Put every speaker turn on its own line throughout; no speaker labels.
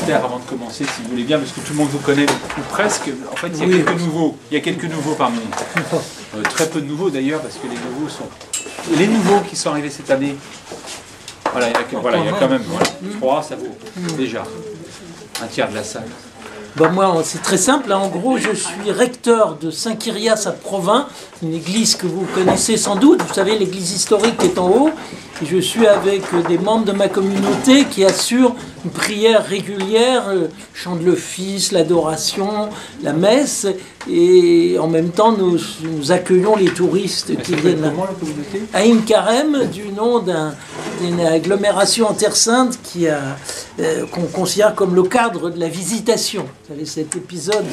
mystère avant de commencer, si vous voulez bien, parce que tout le monde vous connaît, ou presque. En fait, il y a quelques nouveaux. Il y a quelques nouveaux parmi nous. Très peu de nouveaux d'ailleurs, parce que les nouveaux sont... Les nouveaux qui sont arrivés cette année, voilà, il y a quand même 3, ça vaut déjà un tiers de la salle.
Ben moi, c'est très simple. En gros, je suis recteur de Saint-Kyrias à Provins, une église que vous connaissez sans doute. Vous savez, l'église historique qui est en haut. Et je suis avec des membres de ma communauté qui assurent une prière régulière, chant de l'office, l'adoration, la messe. Et en même temps, nous accueillons les touristes qui viennent là.
Comment la communauté ?
Aïn Karem, du nom d'une agglomération en Terre Sainte qu'on considère comme le cadre de la visitation. Vous savez, cet épisode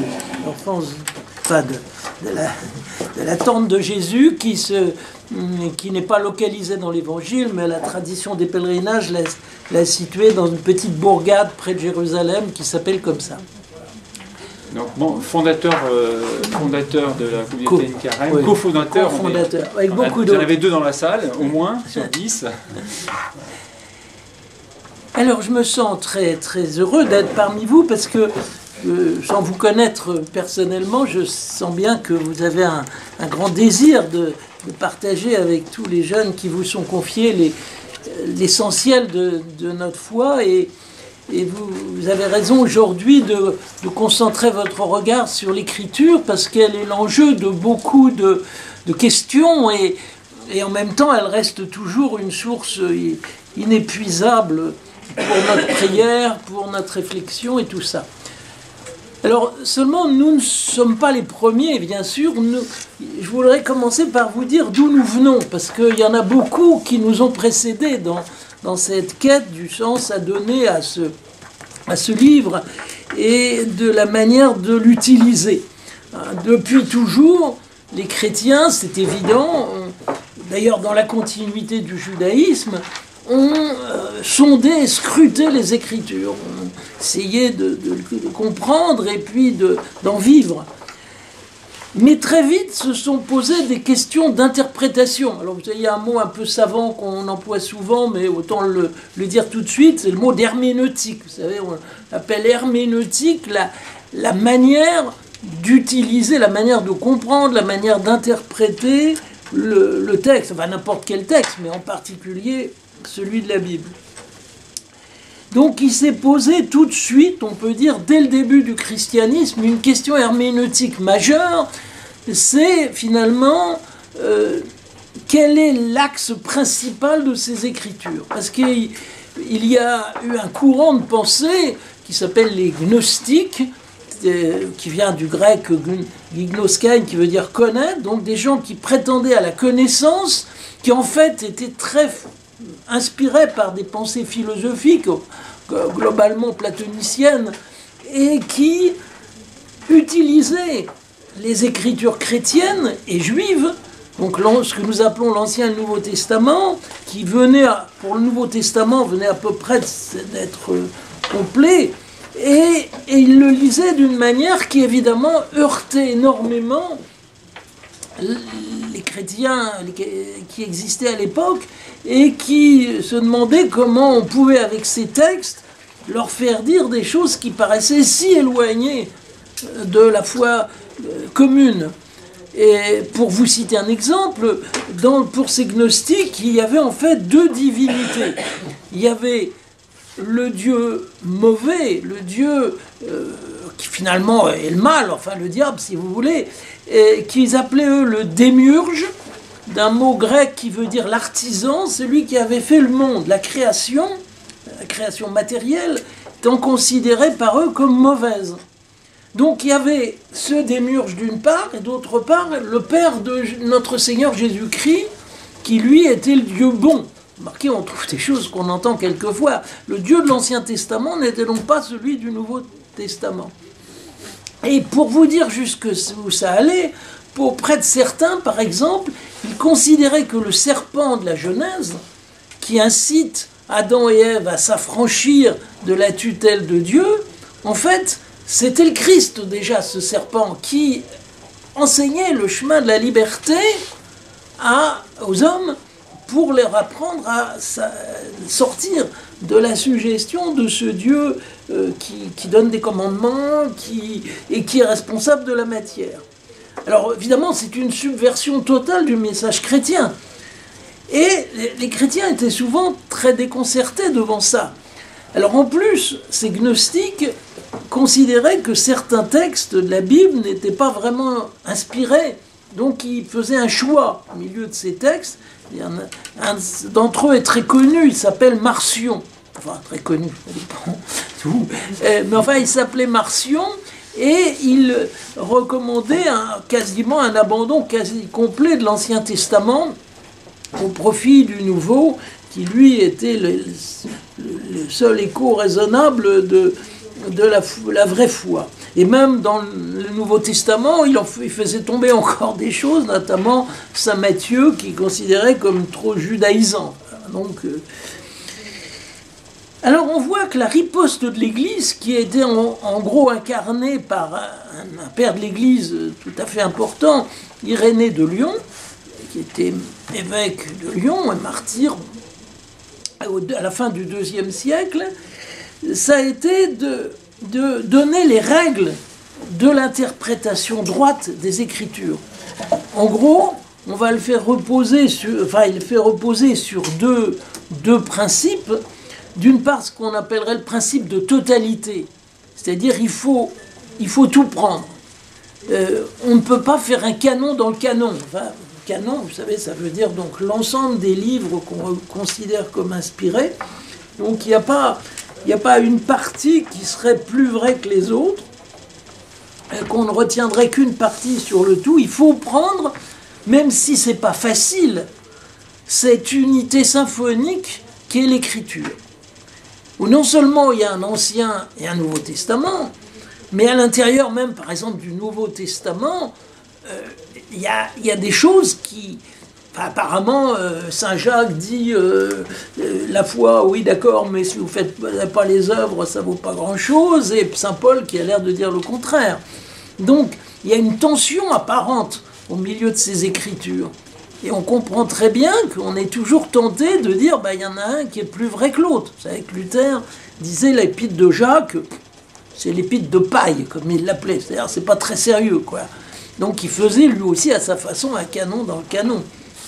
de la tente de Jésus qui n'est pas localisée dans l'Évangile, mais la tradition des pèlerinages l'a située dans une petite bourgade près de Jérusalem qui s'appelle comme ça.
Donc, bon, fondateur de la communauté Aïn Karem, oui. Co-fondateur.
Avec beaucoup d'autres.
Vous en avez 2 dans la salle, au moins, sur 10.
Alors, je me sens très, très heureux d'être parmi vous parce que, sans vous connaître personnellement, je sens bien que vous avez un grand désir de partager avec tous les jeunes qui vous sont confiés l'essentiel de notre foi. Et vous avez raison aujourd'hui de concentrer votre regard sur l'écriture parce qu'elle est l'enjeu de beaucoup de questions et en même temps elle reste toujours une source inépuisable pour notre prière, pour notre réflexion et tout ça. Alors seulement nous ne sommes pas les premiers bien sûr. Je voudrais commencer par vous dire d'où nous venons parce qu'il y en a beaucoup qui nous ont précédés dans cette quête du sens à donner à ce livre et de la manière de l'utiliser. Depuis toujours, les chrétiens, c'est évident, d'ailleurs dans la continuité du judaïsme, ont sondé et scruté les Écritures, ont essayé de comprendre et puis d'en vivre. Mais très vite se sont posées des questions d'interprétation. Alors vous savez, il y a un mot un peu savant qu'on emploie souvent, mais autant le dire tout de suite, c'est le mot d'herméneutique. Vous savez, on appelle herméneutique la manière d'utiliser, la manière de comprendre, la manière d'interpréter le texte, enfin n'importe quel texte, mais en particulier celui de la Bible. Donc il s'est posé tout de suite, on peut dire dès le début du christianisme, une question herméneutique majeure, c'est finalement quel est l'axe principal de ces écritures. Parce qu'il y a eu un courant de pensée qui s'appelle les gnostiques, qui vient du grec gignoskain, qui veut dire connaître, donc des gens qui prétendaient à la connaissance, qui en fait étaient très inspirés par des pensées philosophiques globalement platoniciennes et qui utilisaient les écritures chrétiennes et juives, donc ce que nous appelons l'Ancien et le Nouveau Testament, qui venait, pour le Nouveau Testament, venait à peu près d'être complet, et ils le lisaient d'une manière qui évidemment heurtait énormément les chrétiens qui existaient à l'époque et qui se demandaient comment on pouvait avec ces textes leur faire dire des choses qui paraissaient si éloignées de la foi commune. Et pour vous citer un exemple, pour ces gnostiques, il y avait en fait 2 divinités. Il y avait le dieu mauvais, le dieu qui finalement est le mal, enfin le diable si vous voulez, qu'ils appelaient eux le démiurge, d'un mot grec qui veut dire l'artisan, celui qui avait fait le monde, la création matérielle, étant considérée par eux comme mauvaise. Donc il y avait ce démiurge d'une part, et d'autre part le père de notre Seigneur Jésus-Christ, qui lui était le Dieu bon. Remarquez, on trouve des choses qu'on entend quelquefois. Le Dieu de l'Ancien Testament n'était donc pas celui du Nouveau Testament. Et pour vous dire jusqu'où ça allait, auprès de certains, par exemple, ils considéraient que le serpent de la Genèse, qui incite Adam et Ève à s'affranchir de la tutelle de Dieu, en fait, c'était le Christ déjà, ce serpent, qui enseignait le chemin de la liberté aux hommes pour leur apprendre à sortir de la suggestion de ce Dieu qui donne des commandements et qui est responsable de la matière. Alors évidemment, c'est une subversion totale du message chrétien. Et les chrétiens étaient souvent très déconcertés devant ça. Alors en plus, ces gnostiques considéraient que certains textes de la Bible n'étaient pas vraiment inspirés. Donc ils faisaient un choix au milieu de ces textes. Un d'entre eux est très connu, il s'appelle Marcion. Enfin, très connu, ça dépend tout. Mais enfin, il s'appelait Marcion et il recommandait quasiment un abandon quasi complet de l'Ancien Testament au profit du Nouveau, qui lui était le seul écho raisonnable de la vraie foi. Et même dans le Nouveau Testament, il faisait tomber encore des choses, notamment Saint Matthieu, qui considérait comme trop judaïsant. Donc, alors on voit que la riposte de l'Église, qui a été en gros incarnée par un père de l'Église tout à fait important, Irénée de Lyon, qui était évêque de Lyon, un martyr à la fin du IIe siècle, ça a été de donner les règles de l'interprétation droite des Écritures. En gros, on va le faire reposer sur deux principes. D'une part, ce qu'on appellerait le principe de totalité, c'est-à-dire il faut tout prendre. On ne peut pas faire un canon dans le canon. Enfin, canon, vous savez, ça veut dire donc l'ensemble des livres qu'on considère comme inspirés. Donc il n'y a pas une partie qui serait plus vraie que les autres, qu'on ne retiendrait qu'une partie sur le tout. Il faut prendre, même si ce n'est pas facile, cette unité symphonique qui est l'Écriture. Où non seulement il y a un Ancien et un Nouveau Testament, mais à l'intérieur même, par exemple, du Nouveau Testament, il y a des choses qui... Enfin, apparemment, Saint Jacques dit la foi, oui d'accord, mais si vous ne faites pas les œuvres, ça ne vaut pas grand-chose, et Saint Paul qui a l'air de dire le contraire. Donc, il y a une tension apparente au milieu de ces écritures. Et on comprend très bien qu'on est toujours tenté de dire il y en a un qui est plus vrai que l'autre. Vous savez que Luther disait l'épître de Jacques, c'est l'épître de paille, comme il l'appelait. C'est-à-dire, c'est pas très sérieux, quoi. Donc, il faisait lui aussi à sa façon un canon dans le canon.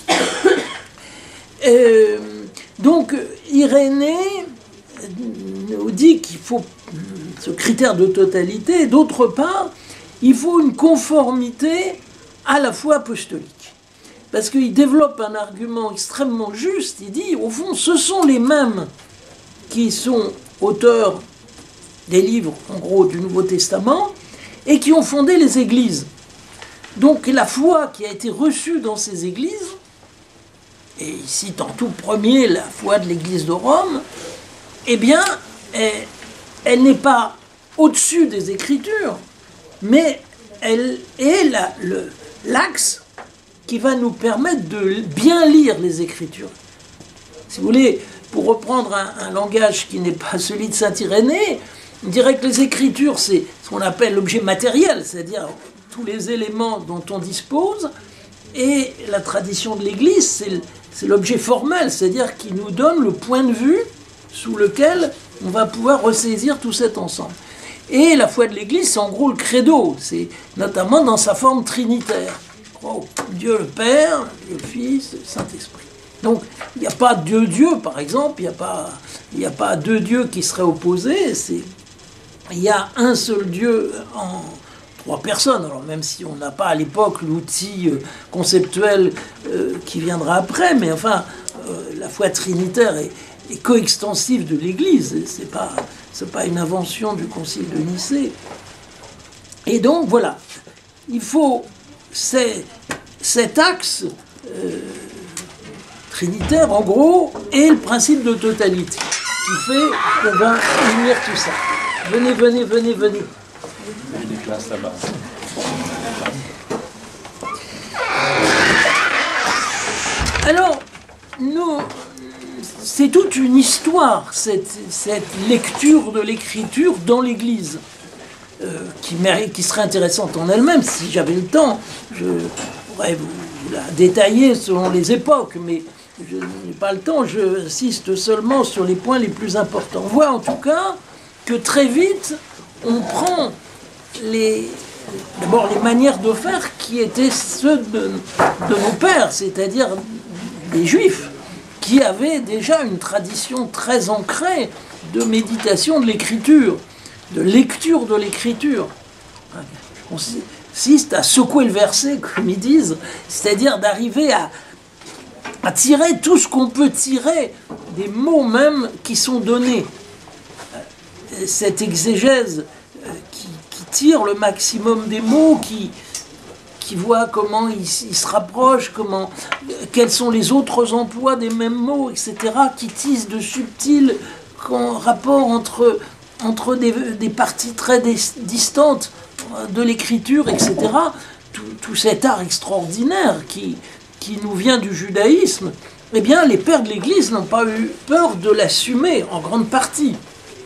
Donc, Irénée nous dit qu'il faut ce critère de totalité, et d'autre part, il faut une conformité à la foi apostolique. Parce qu'il développe un argument extrêmement juste, il dit, au fond, ce sont les mêmes qui sont auteurs des livres, en gros, du Nouveau Testament, et qui ont fondé les églises. Donc la foi qui a été reçue dans ces églises, et il cite en tout premier la foi de l'Église de Rome, eh bien, elle n'est pas au-dessus des Écritures, mais elle est l'axe qui va nous permettre de bien lire les Écritures. Si vous voulez, pour reprendre un langage qui n'est pas celui de Saint Irénée, on dirait que les Écritures, c'est ce qu'on appelle l'objet matériel, c'est-à-dire tous les éléments dont on dispose, et la tradition de l'Église, c'est l'objet formel, c'est-à-dire qui nous donne le point de vue sous lequel on va pouvoir ressaisir tout cet ensemble. Et la foi de l'Église, c'est en gros le credo, c'est notamment dans sa forme trinitaire. Oh, Dieu le Père, Dieu le Fils, le Saint-Esprit. Donc, il n'y a pas deux dieux, par exemple, il n'y a pas deux dieux qui seraient opposés, il y a un seul Dieu en trois personnes. Alors, même si on n'a pas à l'époque l'outil conceptuel qui viendra après, mais enfin, la foi trinitaire est coextensive de l'Église, c'est pas une invention du Concile de Nicée. Et donc, voilà, il faut cet axe trinitaire, en gros, et le principe de totalité, qui fait qu'on va unir tout ça. Venez.
Il y a des classes là-bas.
Alors, c'est toute une histoire, cette lecture de l'Écriture dans l'Église. Qui serait intéressante en elle-même. Si j'avais le temps, je pourrais vous la détailler selon les époques, mais je n'ai pas le temps, j'insiste seulement sur les points les plus importants. On voit en tout cas que très vite, on prend d'abord les manières de faire qui étaient ceux de nos pères, c'est-à-dire des Juifs, qui avaient déjà une tradition très ancrée de méditation de l'écriture, de lecture de l'écriture. On insiste à secouer le verset, comme ils disent, c'est-à-dire d'arriver à tirer tout ce qu'on peut tirer des mots même qui sont donnés. Cette exégèse qui tire le maximum des mots, qui voit comment ils se rapprochent, quels sont les autres emplois des mêmes mots, etc., qui tisse de subtils rapports entre des parties très distantes de l'écriture, etc. Tout cet art extraordinaire qui nous vient du judaïsme, eh bien, les pères de l'Église n'ont pas eu peur de l'assumer en grande partie.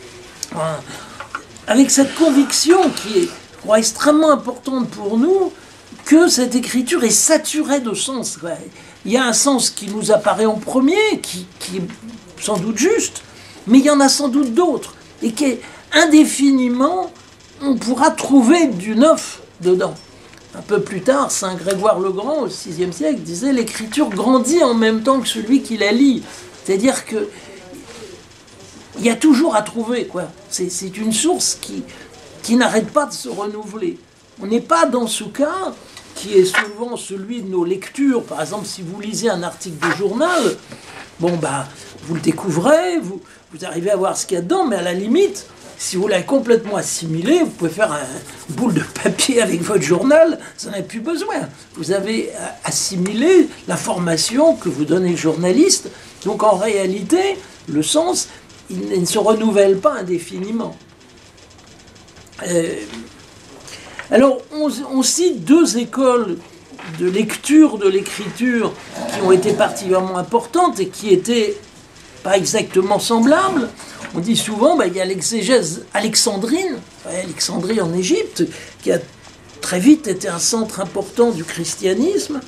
Avec cette conviction qui est, je crois, extrêmement importante pour nous, que cette écriture est saturée de sens. Il y a un sens qui nous apparaît en premier, qui est sans doute juste, mais il y en a sans doute d'autres, et qu'indéfiniment, on pourra trouver du neuf dedans. Un peu plus tard, saint Grégoire le Grand, au VIe siècle, disait « l'écriture grandit en même temps que celui qui la lit ». C'est-à-dire que il y a toujours à trouver, quoi. C'est une source qui n'arrête pas de se renouveler. On n'est pas dans ce cas qui est souvent celui de nos lectures. Par exemple, si vous lisez un article de journal, vous le découvrez, vous arrivez à voir ce qu'il y a dedans, mais à la limite, si vous l'avez complètement assimilé, vous pouvez faire une boule de papier avec votre journal, ça n'a plus besoin. Vous avez assimilé l'information que vous donnez le journaliste. Donc en réalité, le sens, il ne se renouvelle pas indéfiniment. Alors, on cite deux écoles de lecture de l'écriture qui ont été particulièrement importantes et qui étaient pas exactement semblables. On dit souvent, il y a l'exégèse alexandrine, Alexandrie en Égypte, qui a très vite été un centre important du christianisme.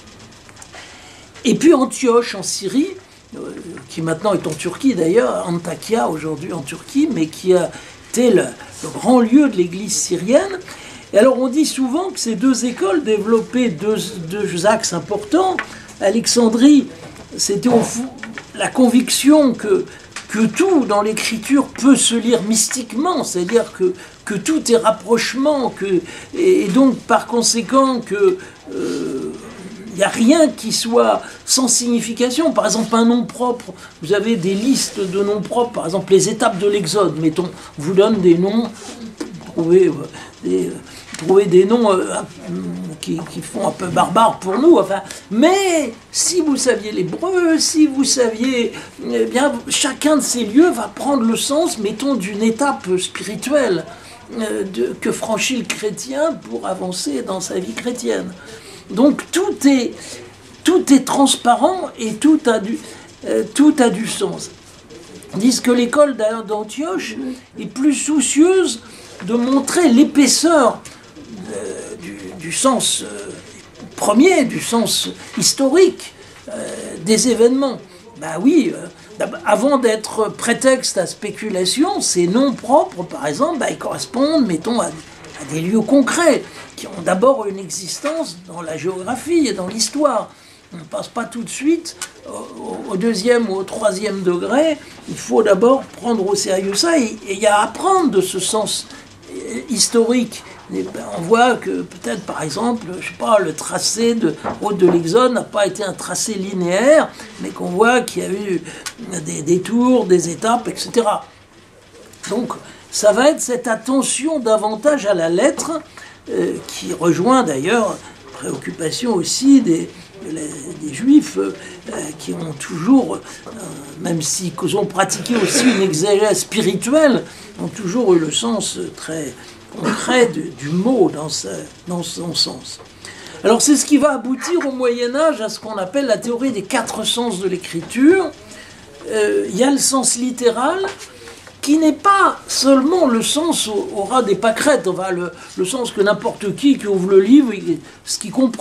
Et puis Antioche en Syrie, qui maintenant est en Turquie d'ailleurs, Antakya aujourd'hui en Turquie, mais qui a été le grand lieu de l'église syrienne. Et alors on dit souvent que ces deux écoles développaient deux axes importants. Alexandrie, c'était au fond la conviction que tout dans l'écriture peut se lire mystiquement, c'est-à-dire que tout est rapprochement, et donc par conséquent que il n'y a rien qui soit sans signification. Par exemple, un nom propre, vous avez des listes de noms propres, par exemple les étapes de l'Exode, mettons, on vous donne des noms, trouvez des noms qui font un peu barbares pour nous, mais si vous saviez l'hébreu, si vous saviez, eh bien, chacun de ces lieux va prendre le sens, mettons, d'une étape spirituelle que franchit le chrétien pour avancer dans sa vie chrétienne. Donc tout est transparent et tout a du sens. Ils disent que l'école d'Antioche est plus soucieuse de montrer l'épaisseur du sens premier, du sens historique des événements. Avant d'être prétexte à spéculation, ces noms propres, par exemple, ils correspondent, mettons, à des lieux concrets, qui ont d'abord une existence dans la géographie et dans l'histoire. On ne passe pas tout de suite au deuxième ou au troisième degré. Il faut d'abord prendre au sérieux ça, et il y a à apprendre de ce sens historique. On voit que peut-être, par exemple, le tracé de route de l'Exode n'a pas été un tracé linéaire, mais qu'on voit qu'il y a eu des détours, des étapes, etc. Donc, ça va être cette attention davantage à la lettre, qui rejoint d'ailleurs préoccupation aussi des Juifs qui ont toujours, même s'ils ont pratiqué aussi une exégèse spirituelle, ont toujours eu le sens très concret du mot dans son sens. Alors c'est ce qui va aboutir au Moyen-Âge à ce qu'on appelle la théorie des 4 sens de l'écriture. Il y a le sens littéral, qui n'est pas seulement le sens au ras des pâquerettes, le sens que n'importe qui ouvre le livre, ce qu'il comprend.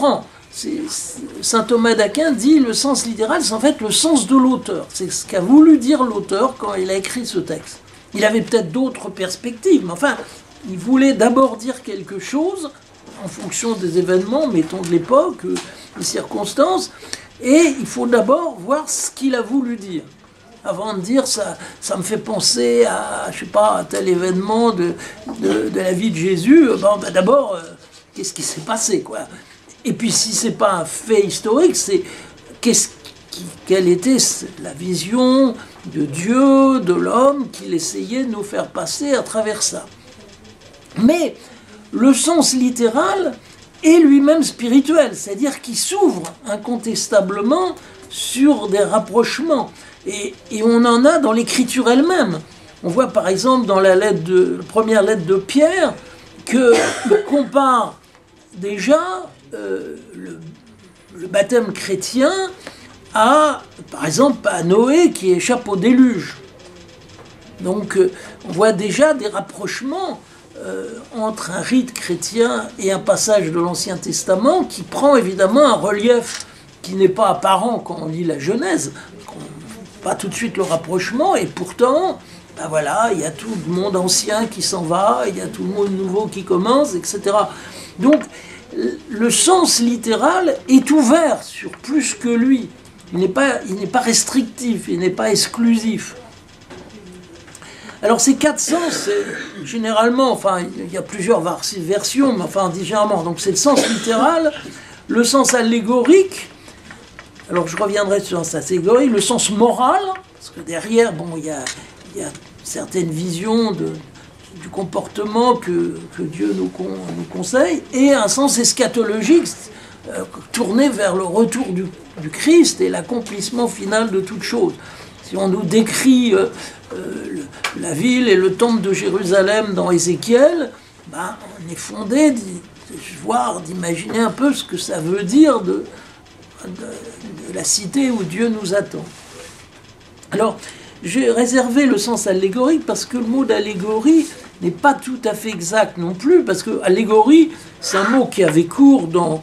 Saint Thomas d'Aquin dit le sens littéral, c'est en fait le sens de l'auteur. C'est ce qu'a voulu dire l'auteur quand il a écrit ce texte. Il avait peut-être d'autres perspectives, mais enfin, il voulait d'abord dire quelque chose en fonction des événements, mettons de l'époque, des circonstances, et il faut d'abord voir ce qu'il a voulu dire. Avant de dire ça me fait penser à, je sais pas, à tel événement de la vie de Jésus, d'abord, qu'est-ce qui s'est passé, quoi. Et puis si c'est pas un fait historique, c'est quelle était la vision de Dieu, de l'homme, qu'il essayait de nous faire passer à travers ça. Mais le sens littéral est lui-même spirituel, c'est-à-dire qu'il s'ouvre incontestablement sur des rapprochements. Et on en a dans l'écriture elle-même. On voit par exemple dans la première lettre de Pierre qu'il compare déjà le baptême chrétien à, par exemple, à Noé qui échappe au déluge. Donc on voit déjà des rapprochements entre un rite chrétien et un passage de l'Ancien Testament qui prend évidemment un relief qui n'est pas apparent quand on lit la Genèse, pas tout de suite le rapprochement, et pourtant, ben voilà, il y a tout le monde ancien qui s'en va, il y a tout le monde nouveau qui commence, etc. Donc, le sens littéral est ouvert sur plus que lui. Il n'est pas restrictif, il n'est pas exclusif. Alors ces quatre sens, généralement, enfin il y a plusieurs versions, mais enfin généralement, donc c'est le sens littéral, le sens allégorique, alors je reviendrai sur cette allégorie, le sens moral, parce que derrière, bon, il y a certaines visions du comportement que Dieu nous conseille, et un sens eschatologique, tourné vers le retour du Christ et l'accomplissement final de toute chose. Si on nous décrit la ville et le temple de Jérusalem dans Ézéchiel, ben, on est fondé d'imaginer un peu ce que ça veut dire de la cité où Dieu nous attend. Alors, j'ai réservé le sens allégorique parce que le mot d'allégorie n'est pas tout à fait exact non plus, parce que allégorie, c'est un mot qui avait cours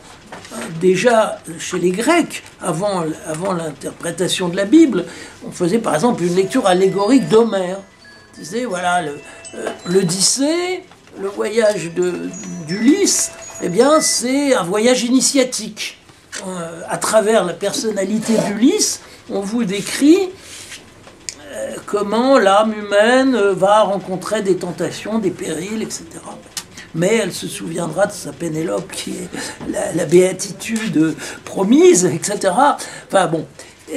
déjà chez les Grecs, avant l'interprétation de la Bible. On faisait par exemple une lecture allégorique d'Homère. On disait, voilà, l'Odyssée, le voyage d'Ulysse, eh bien, c'est un voyage initiatique. À travers la personnalité d'Ulysse, on vous décrit comment l'âme humaine va rencontrer des tentations, des périls, etc. Mais elle se souviendra de sa Pénélope qui est la béatitude promise, etc. Enfin bon.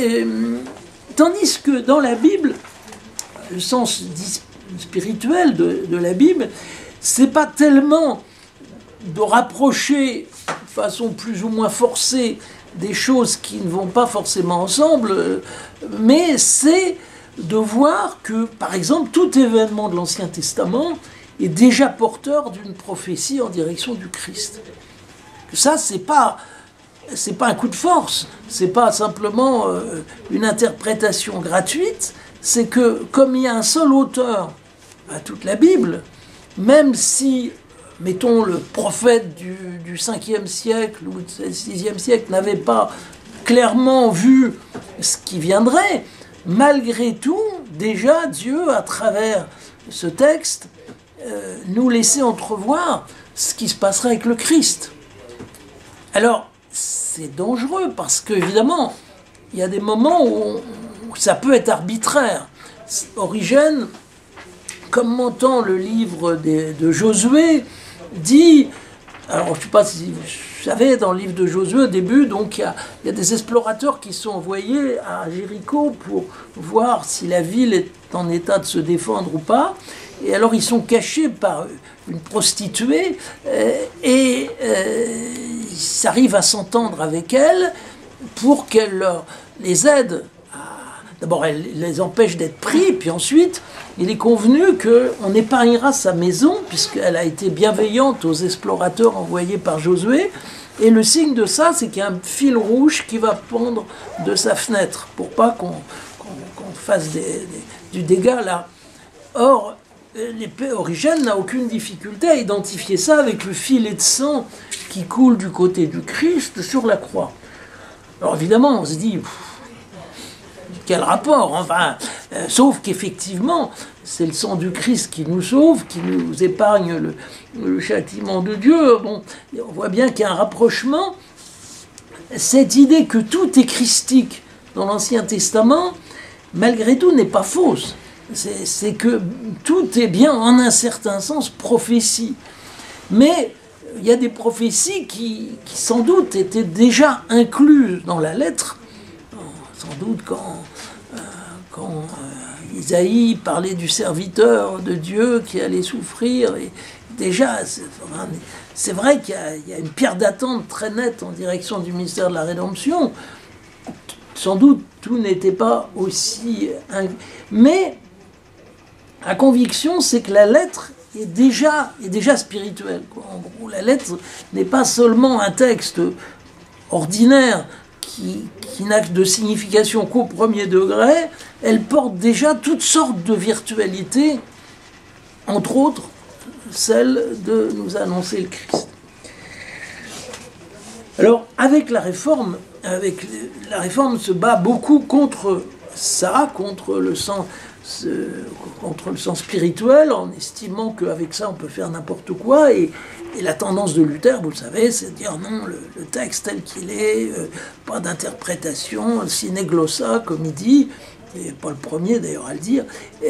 Tandis que dans la Bible, le sens spirituel de la Bible, c'est pas tellement de rapprocher de façon plus ou moins forcée des choses qui ne vont pas forcément ensemble, mais c'est de voir que, par exemple, tout événement de l'Ancien Testament est déjà porteur d'une prophétie en direction du Christ. Ça, c'est pas un coup de force, c'est pas simplement une interprétation gratuite, c'est que, comme il y a un seul auteur à toute la Bible, même si, mettons, le prophète du 5e siècle ou du 6e siècle n'avait pas clairement vu ce qui viendrait, malgré tout, déjà, Dieu, à travers ce texte, nous laissait entrevoir ce qui se passerait avec le Christ. Alors, c'est dangereux parce qu'évidemment, il y a des moments où ça peut être arbitraire. Origène, commentant le livre de Josué, dit, alors je ne sais pas si vous savez, dans le livre de Josué, au début, donc il y a des explorateurs qui sont envoyés à Jéricho pour voir si la ville est en état de se défendre ou pas. Et alors ils sont cachés par une prostituée et ils arrivent à s'entendre avec elle pour qu'elle les aide. D'abord, elle les empêche d'être pris, puis ensuite, il est convenu qu'on épargnera sa maison, puisqu'elle a été bienveillante aux explorateurs envoyés par Josué. Et le signe de ça, c'est qu'il y a un fil rouge qui va pendre de sa fenêtre, pour pas qu'on fasse du dégât là. Or, Origène n'a aucune difficulté à identifier ça avec le filet de sang qui coule du côté du Christ sur la croix. Alors évidemment, on se dit, quel rapport, enfin, sauf qu'effectivement, c'est le sang du Christ qui nous sauve, qui nous épargne le châtiment de Dieu. Bon, on voit bien qu'il y a un rapprochement. Cette idée que tout est christique dans l'Ancien Testament, malgré tout, n'est pas fausse. C'est que tout est bien, en un certain sens, prophétie. Mais il y a des prophéties qui sans doute, étaient déjà incluses dans la lettre. Sans doute quand Isaïe parlait du serviteur de Dieu qui allait souffrir. Et déjà, c'est vrai qu'il y a une pierre d'attente très nette en direction du mystère de la rédemption. Sans doute, tout n'était pas aussi... Mais la conviction, c'est que la lettre est déjà spirituelle, quoi. En gros, la lettre n'est pas seulement un texte ordinaire qui n'a de signification qu'au premier degré, elle porte déjà toutes sortes de virtualités, entre autres celle de nous annoncer le Christ. Alors, avec la réforme se bat beaucoup contre ça, contre le sens spirituel, en estimant qu'avec ça on peut faire n'importe quoi. Et la tendance de Luther, vous le savez, c'est de dire non, le texte tel qu'il est, pas d'interprétation, sine glossa, comme il dit, et pas le premier d'ailleurs à le dire,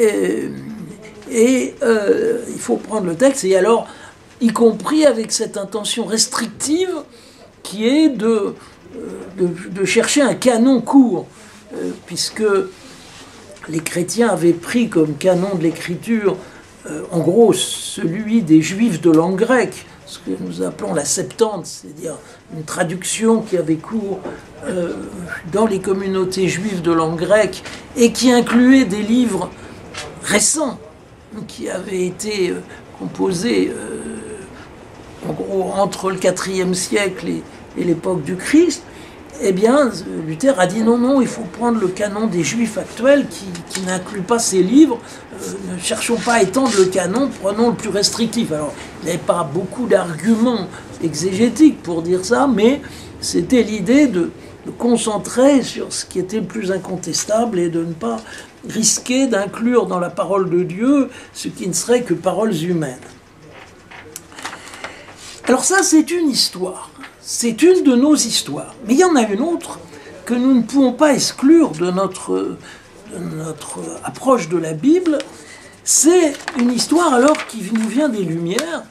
il faut prendre le texte, et alors, y compris avec cette intention restrictive qui est de chercher un canon court, puisque les chrétiens avaient pris comme canon de l'écriture, en gros, celui des juifs de langue grecque, ce que nous appelons la Septante, c'est-à-dire une traduction qui avait cours dans les communautés juives de langue grecque et qui incluait des livres récents qui avaient été composés en gros entre le IVe siècle et l'époque du Christ. Eh bien, Luther a dit non, il faut prendre le canon des Juifs actuels qui n'inclut pas ces livres. Ne cherchons pas à étendre le canon, prenons le plus restrictif. Alors, il n'y avait pas beaucoup d'arguments exégétiques pour dire ça, mais c'était l'idée de concentrer sur ce qui était le plus incontestable et de ne pas risquer d'inclure dans la parole de Dieu ce qui ne serait que paroles humaines. Alors ça, c'est une histoire. C'est une de nos histoires. Mais il y en a une autre que nous ne pouvons pas exclure de notre approche de la Bible. C'est une histoire alors qui nous vient des Lumières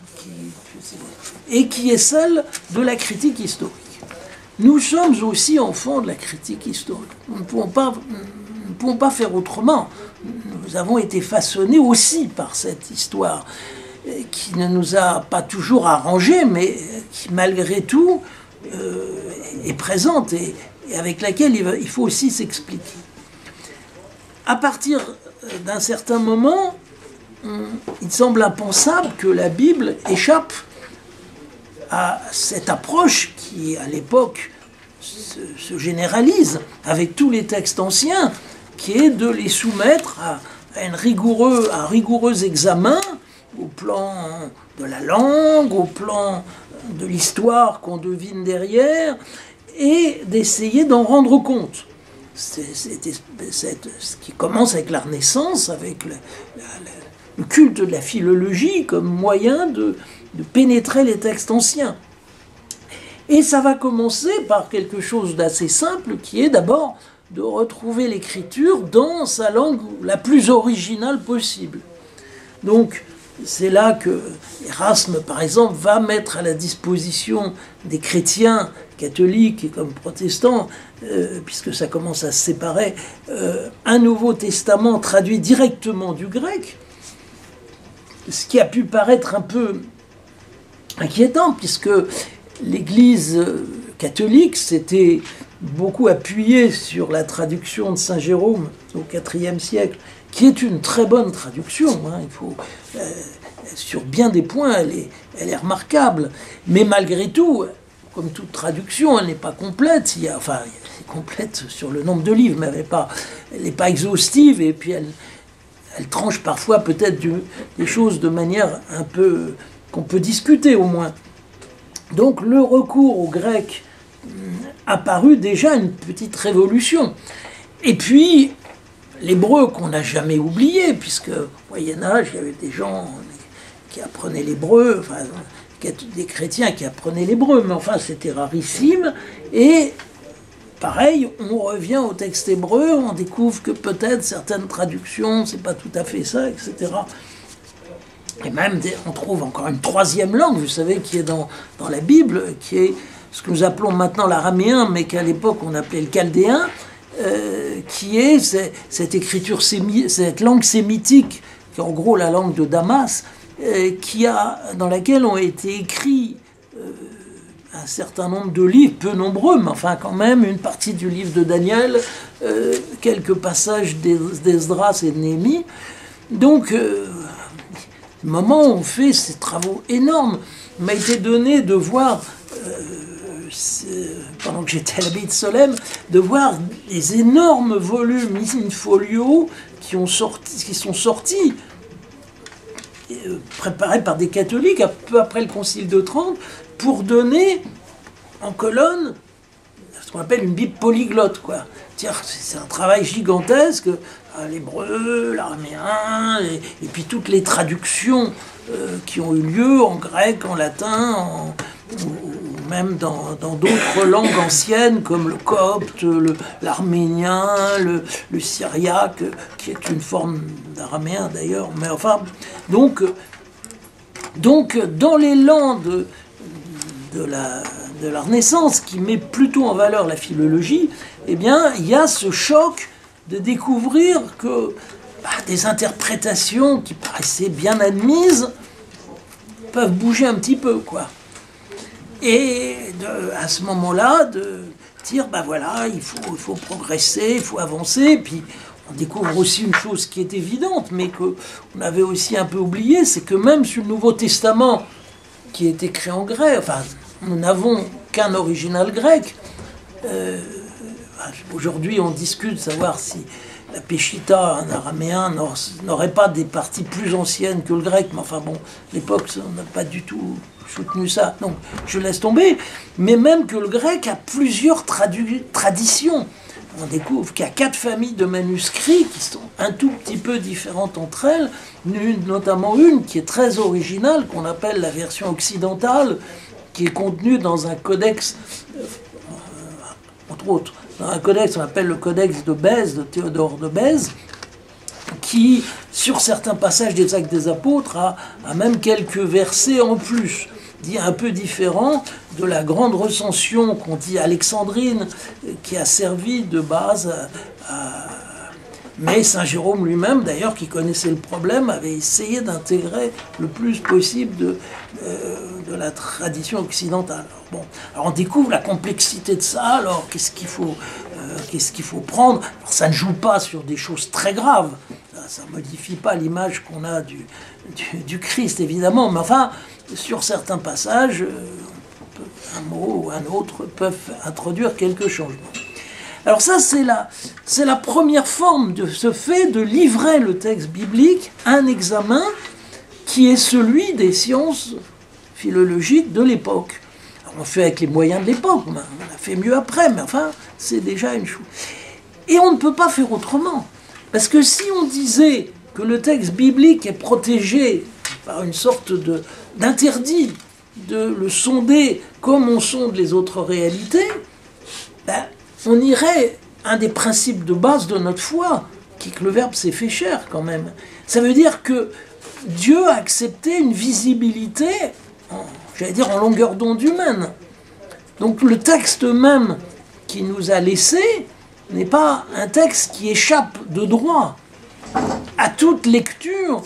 et qui est celle de la critique historique. Nous sommes aussi enfants de la critique historique. Nous ne pouvons pas faire autrement. Nous avons été façonnés aussi par cette histoire qui ne nous a pas toujours arrangés, mais qui malgré tout est présente et avec laquelle il faut aussi s'expliquer. À partir d'un certain moment, il semble impensable que la Bible échappe à cette approche qui, à l'époque, se généralise avec tous les textes anciens, qui est de les soumettre à un rigoureux examen au plan de la langue, au plan de l'histoire qu'on devine derrière, et d'essayer d'en rendre compte. C'est ce qui commence avec la Renaissance, avec le culte de la philologie comme moyen de pénétrer les textes anciens. Et ça va commencer par quelque chose d'assez simple, qui est d'abord de retrouver l'écriture dans sa langue la plus originale possible. Donc, c'est là que Erasme, par exemple, va mettre à la disposition des chrétiens catholiques et comme protestants, puisque ça commence à se séparer, un Nouveau Testament traduit directement du grec, ce qui a pu paraître un peu inquiétant, puisque l'Église catholique s'était beaucoup appuyée sur la traduction de Saint Jérôme au IVe siècle, qui est une très bonne traduction, hein, sur bien des points, elle est remarquable. Mais malgré tout, comme toute traduction, elle n'est pas complète. Elle est complète sur le nombre de livres, mais elle n'est pas exhaustive, et puis elle elle tranche parfois peut-être des choses de manière un peu qu'on peut discuter au moins. Donc le recours au grec a paru déjà une petite révolution. Et puis l'hébreu qu'on n'a jamais oublié, puisque au Moyen-Âge, il y avait des gens qui apprenaient l'hébreu, enfin, des chrétiens qui apprenaient l'hébreu, mais enfin c'était rarissime. Et pareil, on revient au texte hébreu, on découvre que peut-être certaines traductions, c'est pas tout à fait ça, etc. Et même, on trouve encore une troisième langue, vous savez, qui est dans la Bible, qui est ce que nous appelons maintenant l'araméen, mais qu'à l'époque on appelait le chaldéen, qui est cette écriture, cette langue sémitique, qui est en gros la langue de Damas, dans laquelle ont été écrits un certain nombre de livres, peu nombreux, mais enfin quand même, une partie du livre de Daniel, quelques passages d'Esdras et de Néhémie. Donc, le moment où on fait ces travaux énormes, m'a été donné de voir, pendant que j'étais à l'abbaye de Solesmes, de voir les énormes volumes in folio qui sont sortis, préparés par des catholiques, un peu après le Concile de Trente, pour donner en colonne ce qu'on appelle une Bible polyglotte, quoi. C'est un travail gigantesque, l'hébreu, l'araméen, et puis toutes les traductions qui ont eu lieu en grec, en latin, ou même dans d'autres langues anciennes, comme le copte, l'arménien, le syriaque, qui est une forme d'araméen d'ailleurs, mais enfin, donc dans l'élan de la Renaissance, qui met plutôt en valeur la philologie, eh bien, il y a ce choc de découvrir que des interprétations qui paraissaient bien admises peuvent bouger un petit peu, quoi. Et à ce moment-là, de dire, voilà, il faut progresser, il faut avancer, puis on découvre aussi une chose qui est évidente, mais qu'on avait aussi un peu oublié, c'est que même sur le Nouveau Testament, qui est écrit en grec, enfin, nous n'avons qu'un original grec. Aujourd'hui, on discute de savoir si la Péchita, un araméen, n'aurait pas des parties plus anciennes que le grec, mais enfin bon, l'époque, on n'a pas du tout soutenu ça, donc je laisse tomber. Mais même que le grec a plusieurs traditions. On découvre qu'il y a 4 familles de manuscrits qui sont un tout petit peu différentes entre elles, notamment une qui est très originale, qu'on appelle la version occidentale, qui est contenue dans un codex, entre autres, dans un codex qu'on appelle le codex de Bèze, de Théodore de Bèze, qui, sur certains passages des Actes des Apôtres, a même quelques versets en plus, dit un peu différent de la grande recension qu'on dit alexandrine, qui a servi de base mais Saint Jérôme lui-même, d'ailleurs, qui connaissait le problème, avait essayé d'intégrer le plus possible de la tradition occidentale. Alors on découvre la complexité de ça, alors qu'est-ce qu'il faut prendre? Alors, ça ne joue pas sur des choses très graves, ça ne modifie pas l'image qu'on a du Christ, évidemment, mais enfin, sur certains passages, un mot ou un autre peuvent introduire quelques changements. Alors ça, c'est la première forme de ce fait de livrer le texte biblique à un examen qui est celui des sciences philologiques de l'époque. On fait avec les moyens de l'époque, on a fait mieux après, mais enfin, c'est déjà une chose. Et on ne peut pas faire autrement. Parce que si on disait que le texte biblique est protégé par une sorte d'interdit de le sonder comme on sonde les autres réalités, on irait un des principes de base de notre foi, qui est que le Verbe s'est fait chair quand même. Ça veut dire que Dieu a accepté une visibilité, en longueur d'onde humaine. Donc le texte même qui nous a laissé n'est pas un texte qui échappe de droit à toute lecture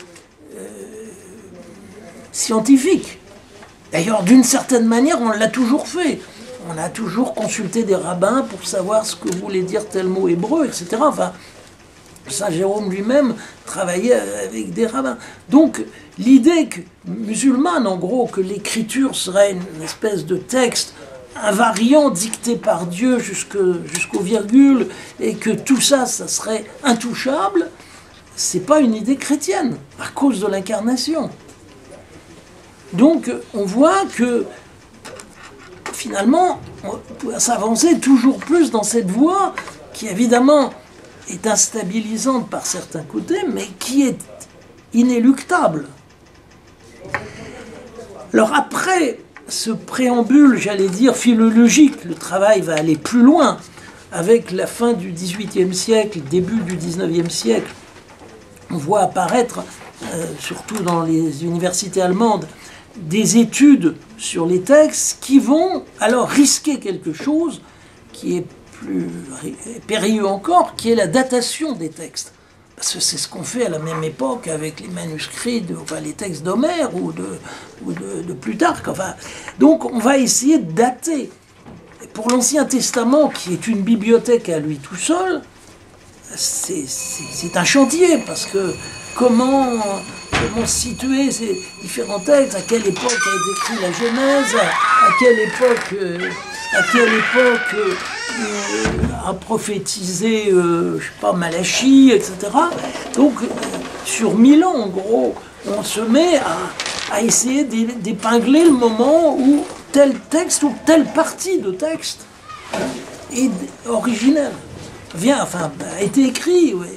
scientifique. D'ailleurs, d'une certaine manière, on l'a toujours fait. On a toujours consulté des rabbins pour savoir ce que voulait dire tel mot hébreu, etc. Enfin, Saint Jérôme lui-même travaillait avec des rabbins. Donc, l'idée musulmane, en gros, que l'écriture serait une espèce de texte invariant dicté par Dieu jusqu'aux virgules, et que tout ça, ça serait intouchable, c'est pas une idée chrétienne, à cause de l'incarnation. Donc on voit que finalement, on doit s'avancer toujours plus dans cette voie qui évidemment est instabilisante par certains côtés, mais qui est inéluctable. Alors après ce préambule, j'allais dire, philologique, le travail va aller plus loin. Avec la fin du XVIIIe siècle, début du XIXe siècle, on voit apparaître, surtout dans les universités allemandes, des études sur les textes qui vont alors risquer quelque chose qui est plus périlleux encore, qui est la datation des textes. Parce que c'est ce qu'on fait à la même époque avec les manuscrits, les textes d'Homère ou de Plutarque. Enfin, donc on va essayer de dater. Et pour l'Ancien Testament, qui est une bibliothèque à lui tout seul, c'est un chantier, parce que comment situer ces différents textes, à quelle époque a été écrit la Genèse, à quelle époque a prophétisé, je sais pas, Malachie, etc. Donc, sur 1000 ans, en gros, on se met à essayer d'épingler le moment où tel texte ou telle partie de texte est originelle, a été écrit. Oui.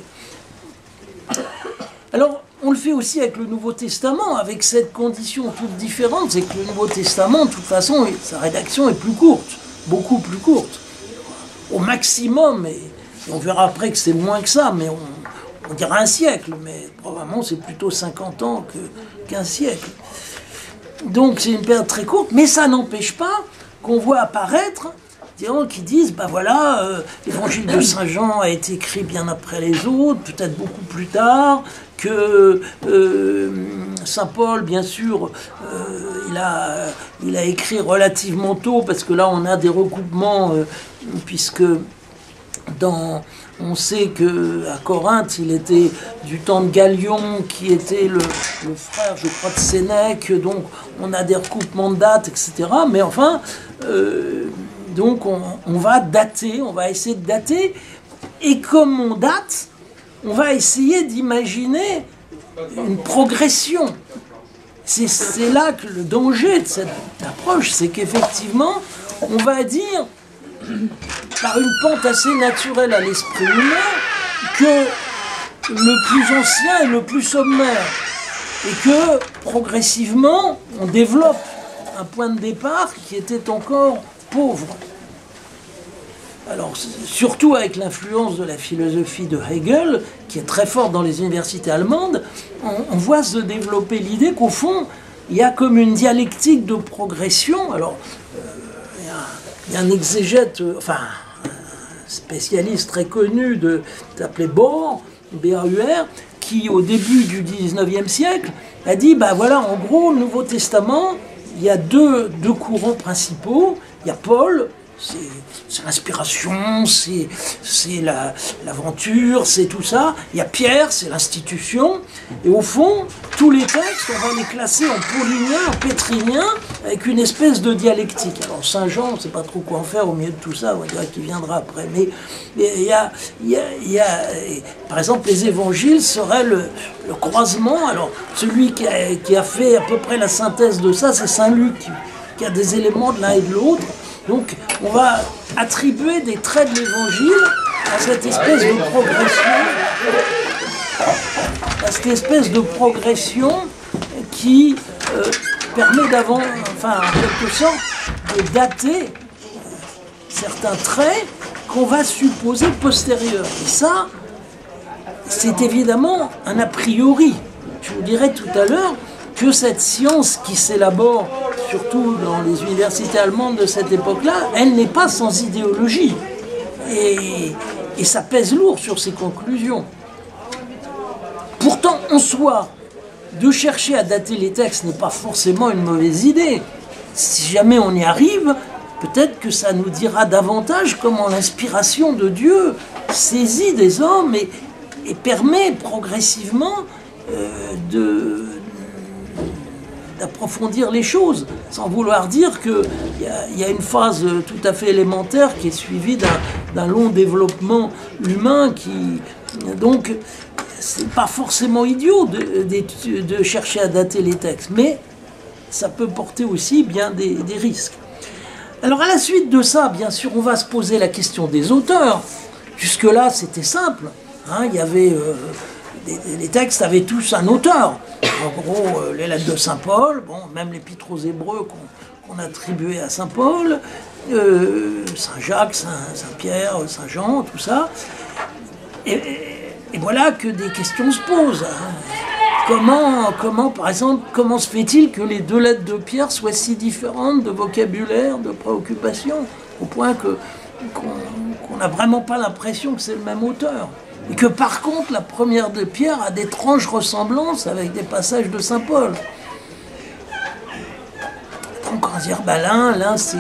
Alors, on le fait aussi avec le Nouveau Testament, avec cette condition toute différente, c'est que le Nouveau Testament, de toute façon, sa rédaction est plus courte, beaucoup plus courte. Au maximum, et on verra après que c'est moins que ça, mais on dira un siècle, mais probablement c'est plutôt 50 ans qu'un siècle. Donc c'est une période très courte, mais ça n'empêche pas qu'on voit apparaître des gens qui disent, l'évangile de Saint Jean a été écrit bien après les autres, peut-être beaucoup plus tard, que Saint Paul, bien sûr, il a écrit relativement tôt, parce que là on a des recoupements, puisque on sait qu'à Corinthe, il était du temps de Gallion, qui était le frère, je crois, de Sénèque, donc on a des recoupements de dates, etc. Mais enfin, donc on va dater, on va essayer de dater, et comme on date, on va essayer d'imaginer une progression. C'est là que le danger de cette approche, c'est qu'effectivement, on va dire, par une pente assez naturelle à l'esprit humain, que le plus ancien est le plus sommaire, et que progressivement, on développe un point de départ qui était encore pauvre. Alors, surtout avec l'influence de la philosophie de Hegel, qui est très forte dans les universités allemandes, on voit se développer l'idée qu'au fond, il y a comme une dialectique de progression. Alors, il y a un exégète, un spécialiste très connu, appelé Baur, B-A-U-R, qui, au début du 19e siècle, a dit, en gros, le Nouveau Testament, il y a deux courants principaux. Il y a Paul, c'est l'inspiration, c'est l'aventure, c'est tout ça. Il y a Pierre, c'est l'institution. Et au fond, tous les textes, on va les classer en pauliniens, en pétriniens, avec une espèce de dialectique. Alors Saint Jean, on ne sait pas trop quoi en faire au milieu de tout ça, on dirait qu'il viendra après. Mais il y a, par exemple, les évangiles seraient le croisement. Alors celui qui a fait à peu près la synthèse de ça, c'est Saint Luc, qui a des éléments de l'un et de l'autre. Donc, on va attribuer des traits de l'évangile à cette espèce de progression, qui permet en quelque sorte, de dater certains traits qu'on va supposer postérieurs. Et ça, c'est évidemment un a priori. Je vous dirai tout à l'heure que cette science qui s'élabore, surtout dans les universités allemandes de cette époque-là, elle n'est pas sans idéologie. Et ça pèse lourd sur ses conclusions. Pourtant, en soi, de chercher à dater les textes n'est pas forcément une mauvaise idée. Si jamais on y arrive, peut-être que ça nous dira davantage comment l'inspiration de Dieu saisit des hommes et permet progressivement d'approfondir les choses, sans vouloir dire qu'il y a une phase tout à fait élémentaire qui est suivie d'un long développement humain. Donc, c'est pas forcément idiot de chercher à dater les textes, mais ça peut porter aussi bien des risques. Alors à la suite de ça, bien sûr, on va se poser la question des auteurs. Jusque-là, c'était simple. Hein, il y avait les textes avaient tous un auteur. En gros, les lettres de Saint Paul, bon, même l'Épître aux Hébreux qu'on attribuait à Saint Paul, Saint Jacques, Saint Pierre, Saint Jean, tout ça. Et voilà que des questions se posent. Hein. Comment, par exemple, comment se fait-il que les deux lettres de Pierre soient si différentes de vocabulaire, de préoccupation, au point qu'on n'a vraiment pas l'impression que c'est le même auteur. Et que par contre, la première de Pierre a d'étranges ressemblances avec des passages de Saint Paul. Donc on va dire, l'un c'est...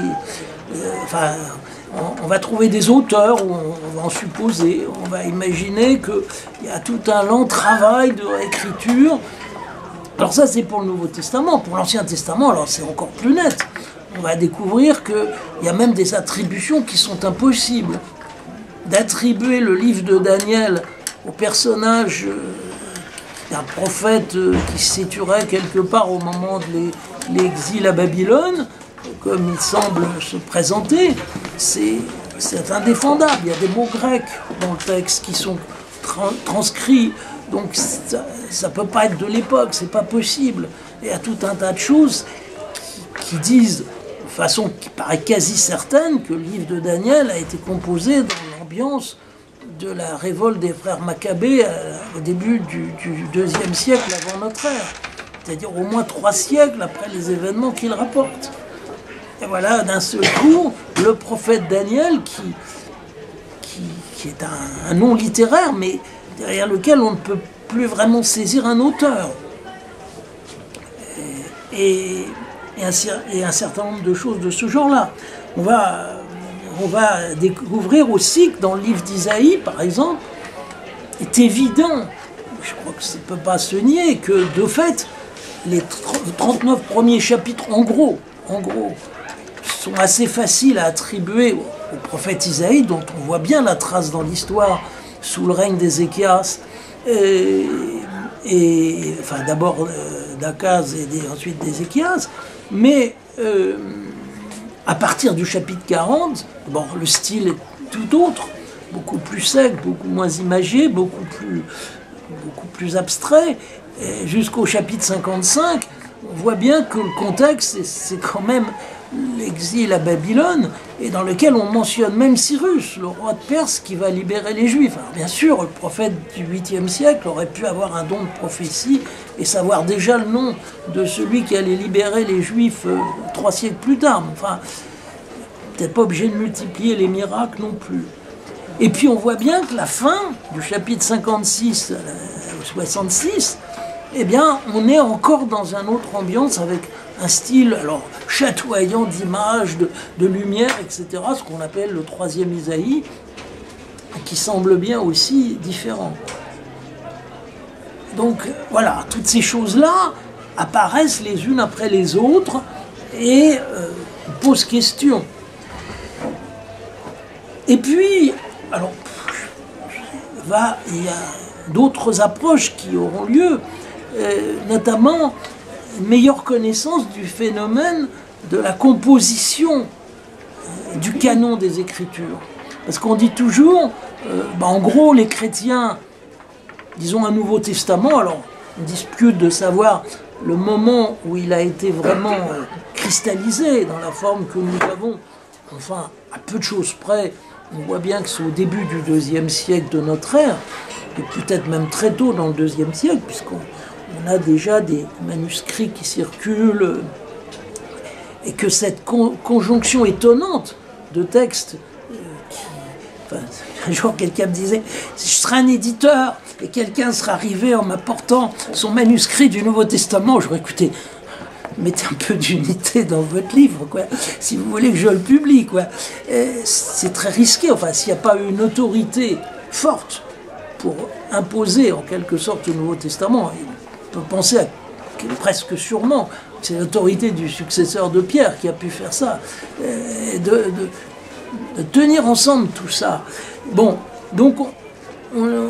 on va trouver des auteurs, où on va en supposer, on va imaginer qu'il y a tout un lent travail de réécriture. Alors ça c'est pour le Nouveau Testament. Pour l'Ancien Testament, alors c'est encore plus net. On va découvrir qu'il y a même des attributions qui sont impossibles. D'attribuer le livre de Daniel au personnage d'un prophète qui se situerait quelque part au moment de l'exil à Babylone, comme il semble se présenter, c'est indéfendable. Il y a des mots grecs dans le texte qui sont transcrits, donc ça ne peut pas être de l'époque, c'est pas possible. Il y a tout un tas de choses qui disent, de façon qui paraît quasi certaine, que le livre de Daniel a été composé dans l'ambiance de la révolte des frères Maccabées au début du IIe siècle avant notre ère, c'est-à-dire au moins 3 siècles après les événements qu'il rapporte. Et voilà, d'un seul coup, le prophète Daniel, qui est un nom littéraire, mais derrière lequel on ne peut plus vraiment saisir un auteur. Et un certain nombre de choses de ce genre-là. On va découvrir aussi que dans le livre d'Isaïe, par exemple, est évident, je crois que ça ne peut pas se nier, que de fait, les 39 premiers chapitres, en gros, sont assez faciles à attribuer au prophète Isaïe, dont on voit bien la trace dans l'histoire sous le règne d'Ézéchias, enfin d'abord d'Akaz et ensuite d'Ézéchias, mais à partir du chapitre 40, bon, le style est tout autre, beaucoup plus sec, beaucoup moins imagé, beaucoup plus abstrait. Jusqu'au chapitre 55, on voit bien que le contexte, c'est quand même l'exil à Babylone, et dans lequel on mentionne même Cyrus, le roi de Perse, qui va libérer les Juifs. Alors bien sûr, le prophète du 8e siècle aurait pu avoir un don de prophétie et savoir déjà le nom de celui qui allait libérer les Juifs 3 siècles plus tard. Enfin, peut-être pas obligé de multiplier les miracles non plus. Et puis on voit bien que la fin du chapitre 56 au 66, eh bien, on est encore dans une autre ambiance avec un style alors chatoyant d'images, de lumière, etc., ce qu'on appelle le 3e Isaïe, qui semble bien aussi différent. Donc voilà, toutes ces choses-là apparaissent les unes après les autres et posent question. Et puis, alors, il y a d'autres approches qui auront lieu, notamment une meilleure connaissance du phénomène de la composition du canon des Écritures. Parce qu'on dit toujours, en gros, les chrétiens, disons un Nouveau Testament, alors on dispute de savoir le moment où il a été vraiment cristallisé dans la forme que nous avons, enfin, à peu de choses près, on voit bien que c'est au début du IIe siècle de notre ère, et peut-être même très tôt dans le IIe siècle, puisqu'on a déjà des manuscrits qui circulent, et que cette conjonction étonnante de textes, un jour quelqu'un me disait, si je serais un éditeur et quelqu'un serait arrivé en m'apportant son manuscrit du Nouveau Testament, j'aurais écouté, mettez un peu d'unité dans votre livre, quoi, si vous voulez que je le publie, quoi. C'est très risqué, enfin, s'il n'y a pas une autorité forte pour imposer en quelque sorte le Nouveau Testament, on peut penser à presque sûrement, c'est l'autorité du successeur de Pierre qui a pu faire ça, de tenir ensemble tout ça. Bon, donc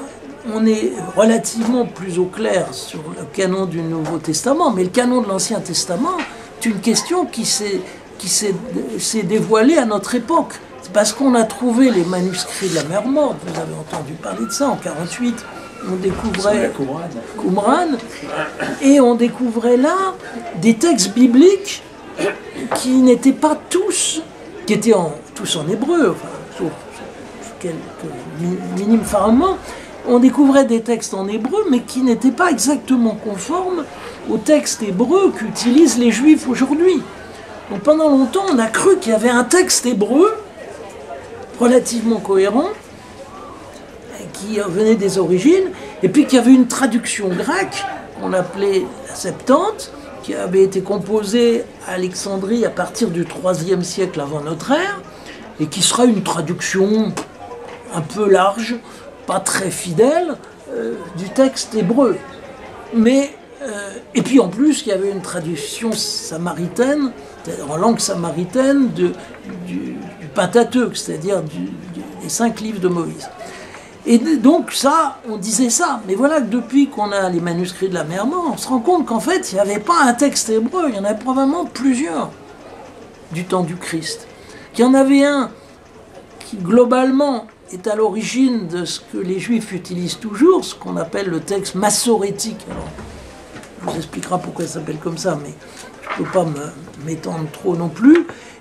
on est relativement plus au clair sur le canon du Nouveau Testament, mais le canon de l'Ancien Testament est une question qui s'est dévoilée à notre époque. C'est parce qu'on a trouvé les manuscrits de la mer Morte, vous avez entendu parler de ça, en 1948, on découvrait Qumran, et on découvrait là des textes bibliques qui n'étaient pas tous, qui étaient tous en hébreu, enfin, sauf quelques minimes fragments. On découvrait des textes en hébreu, mais qui n'étaient pas exactement conformes aux textes hébreux qu'utilisent les Juifs aujourd'hui. Donc pendant longtemps, on a cru qu'il y avait un texte hébreu relativement cohérent, qui venait des origines, et puis qu'il y avait une traduction grecque, qu'on appelait la Septante, qui avait été composée à Alexandrie à partir du IIIe siècle avant notre ère, et qui sera une traduction un peu large, pas très fidèle, du texte hébreu. Mais, et puis en plus, il y avait une traduction samaritaine, en langue samaritaine, du Pentateuque, c'est-à-dire des 5 livres de Moïse. Et donc ça, on disait ça. Mais voilà que depuis qu'on a les manuscrits de la mer Morte, on se rend compte qu'en fait, il n'y avait pas un texte hébreu, il y en avait probablement plusieurs du temps du Christ. Qu'il y en avait un qui, globalement, est à l'origine de ce que les Juifs utilisent toujours, ce qu'on appelle le texte massorétique. Alors, je vous expliquerai pourquoi ça s'appelle comme ça, mais je ne peux pas m'étendre trop non plus.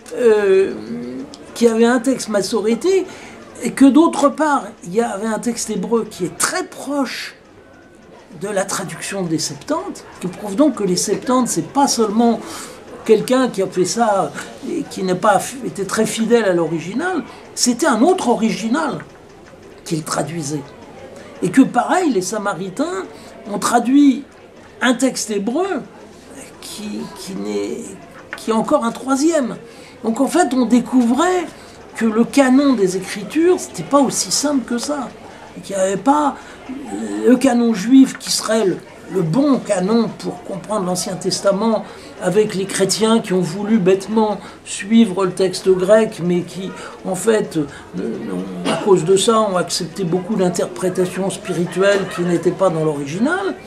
Qui avait un texte massorétique, et que d'autre part, il y avait un texte hébreu qui est très proche de la traduction des Septante, qui prouve donc que les Septante, c'est pas seulement quelqu'un qui a fait ça et qui n'a pas été très fidèle à l'original, c'était un autre original qu'il traduisait. Et que pareil, les Samaritains ont traduit un texte hébreu qui est encore un troisième. Donc en fait, on découvrait que le canon des Écritures, c'était pas aussi simple que ça. Et qu'il n'y avait pas le canon juif qui serait le bon canon pour comprendre l'Ancien Testament, avec les chrétiens qui ont voulu bêtement suivre le texte grec, mais qui, en fait, à cause de ça, ont accepté beaucoup d'interprétations spirituelles qui n'étaient pas dans l'original.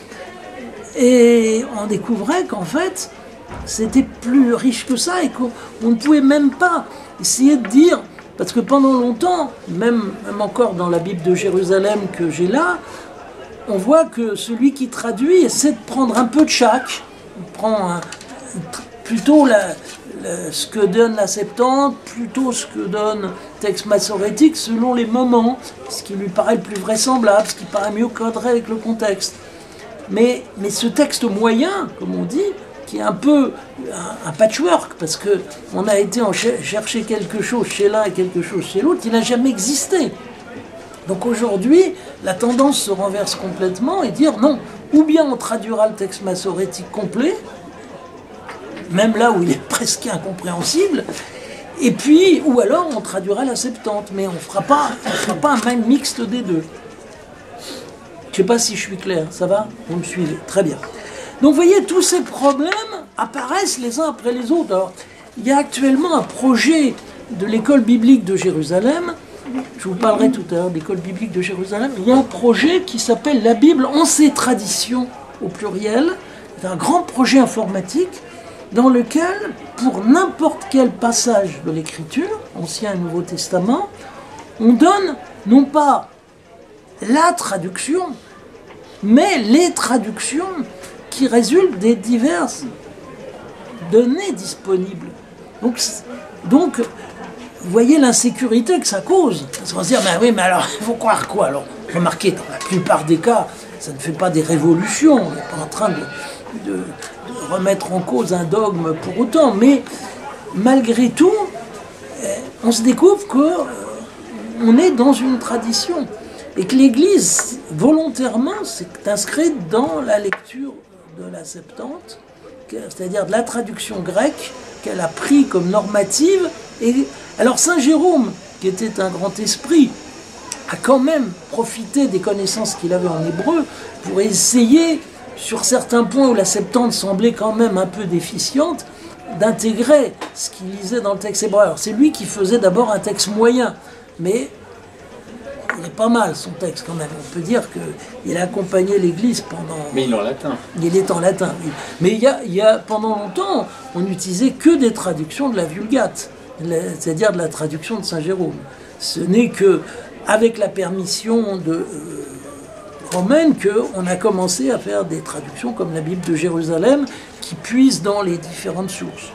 Et on découvrait qu'en fait, c'était plus riche que ça et qu'on ne pouvait même pas essayer de dire, parce que pendant longtemps, même encore dans la Bible de Jérusalem que j'ai là, on voit que celui qui traduit essaie de prendre un peu de chaque. Il prend plutôt ce que donne la Septante, plutôt ce que donne le texte massorétique selon les moments, ce qui lui paraît le plus vraisemblable, ce qui paraît mieux cadré avec le contexte. Mais ce texte moyen, comme on dit, qui est un peu un patchwork, parce qu'on a été chercher quelque chose chez l'un et quelque chose chez l'autre, il n'a jamais existé. Donc aujourd'hui, la tendance se renverse complètement et dire non, ou bien on traduira le texte massorétique complet, même là où il est presque incompréhensible, et puis, ou alors on traduira la Septante, mais on ne fera pas un même mixte des deux. Je ne sais pas si je suis clair, ça va? Vous me suivez? Très bien. Donc vous voyez, tous ces problèmes apparaissent les uns après les autres. Alors, il y a actuellement un projet de l'école biblique de Jérusalem, je vous parlerai tout à l'heure de l'école biblique de Jérusalem, il y a un projet qui s'appelle la Bible en ses traditions, au pluriel. C'est un grand projet informatique dans lequel, pour n'importe quel passage de l'Écriture, Ancien et Nouveau Testament, on donne non pas la traduction, mais les traductions qui résultent des diverses données disponibles. Donc vous voyez l'insécurité que ça cause. Parce qu'on se dit, ben oui, mais alors, il faut croire quoi? Alors, remarquez, dans la plupart des cas, ça ne fait pas des révolutions. On n'est pas en train de remettre en cause un dogme pour autant. Mais malgré tout, on se découvre qu'on est dans une tradition. Et que l'Église, volontairement, s'est inscrite dans la lecture de la Septante, c'est-à-dire de la traduction grecque qu'elle a pris comme normative. Et alors Saint Jérôme, qui était un grand esprit, a quand même profité des connaissances qu'il avait en hébreu pour essayer, sur certains points où la Septante semblait quand même un peu déficiente, d'intégrer ce qu'il lisait dans le texte hébreu. Alors c'est lui qui faisait d'abord un texte moyen, mais il n'est pas mal son texte quand même. On peut dire qu'il a accompagné l'Église pendant...
Mais il est en latin.
Il est en latin, oui. Mais il y a pendant longtemps, on n'utilisait que des traductions de la Vulgate, c'est-à-dire de la traduction de Saint Jérôme. Ce n'est que avec la permission romaine qu'on a commencé à faire des traductions comme la Bible de Jérusalem qui puise dans les différentes sources.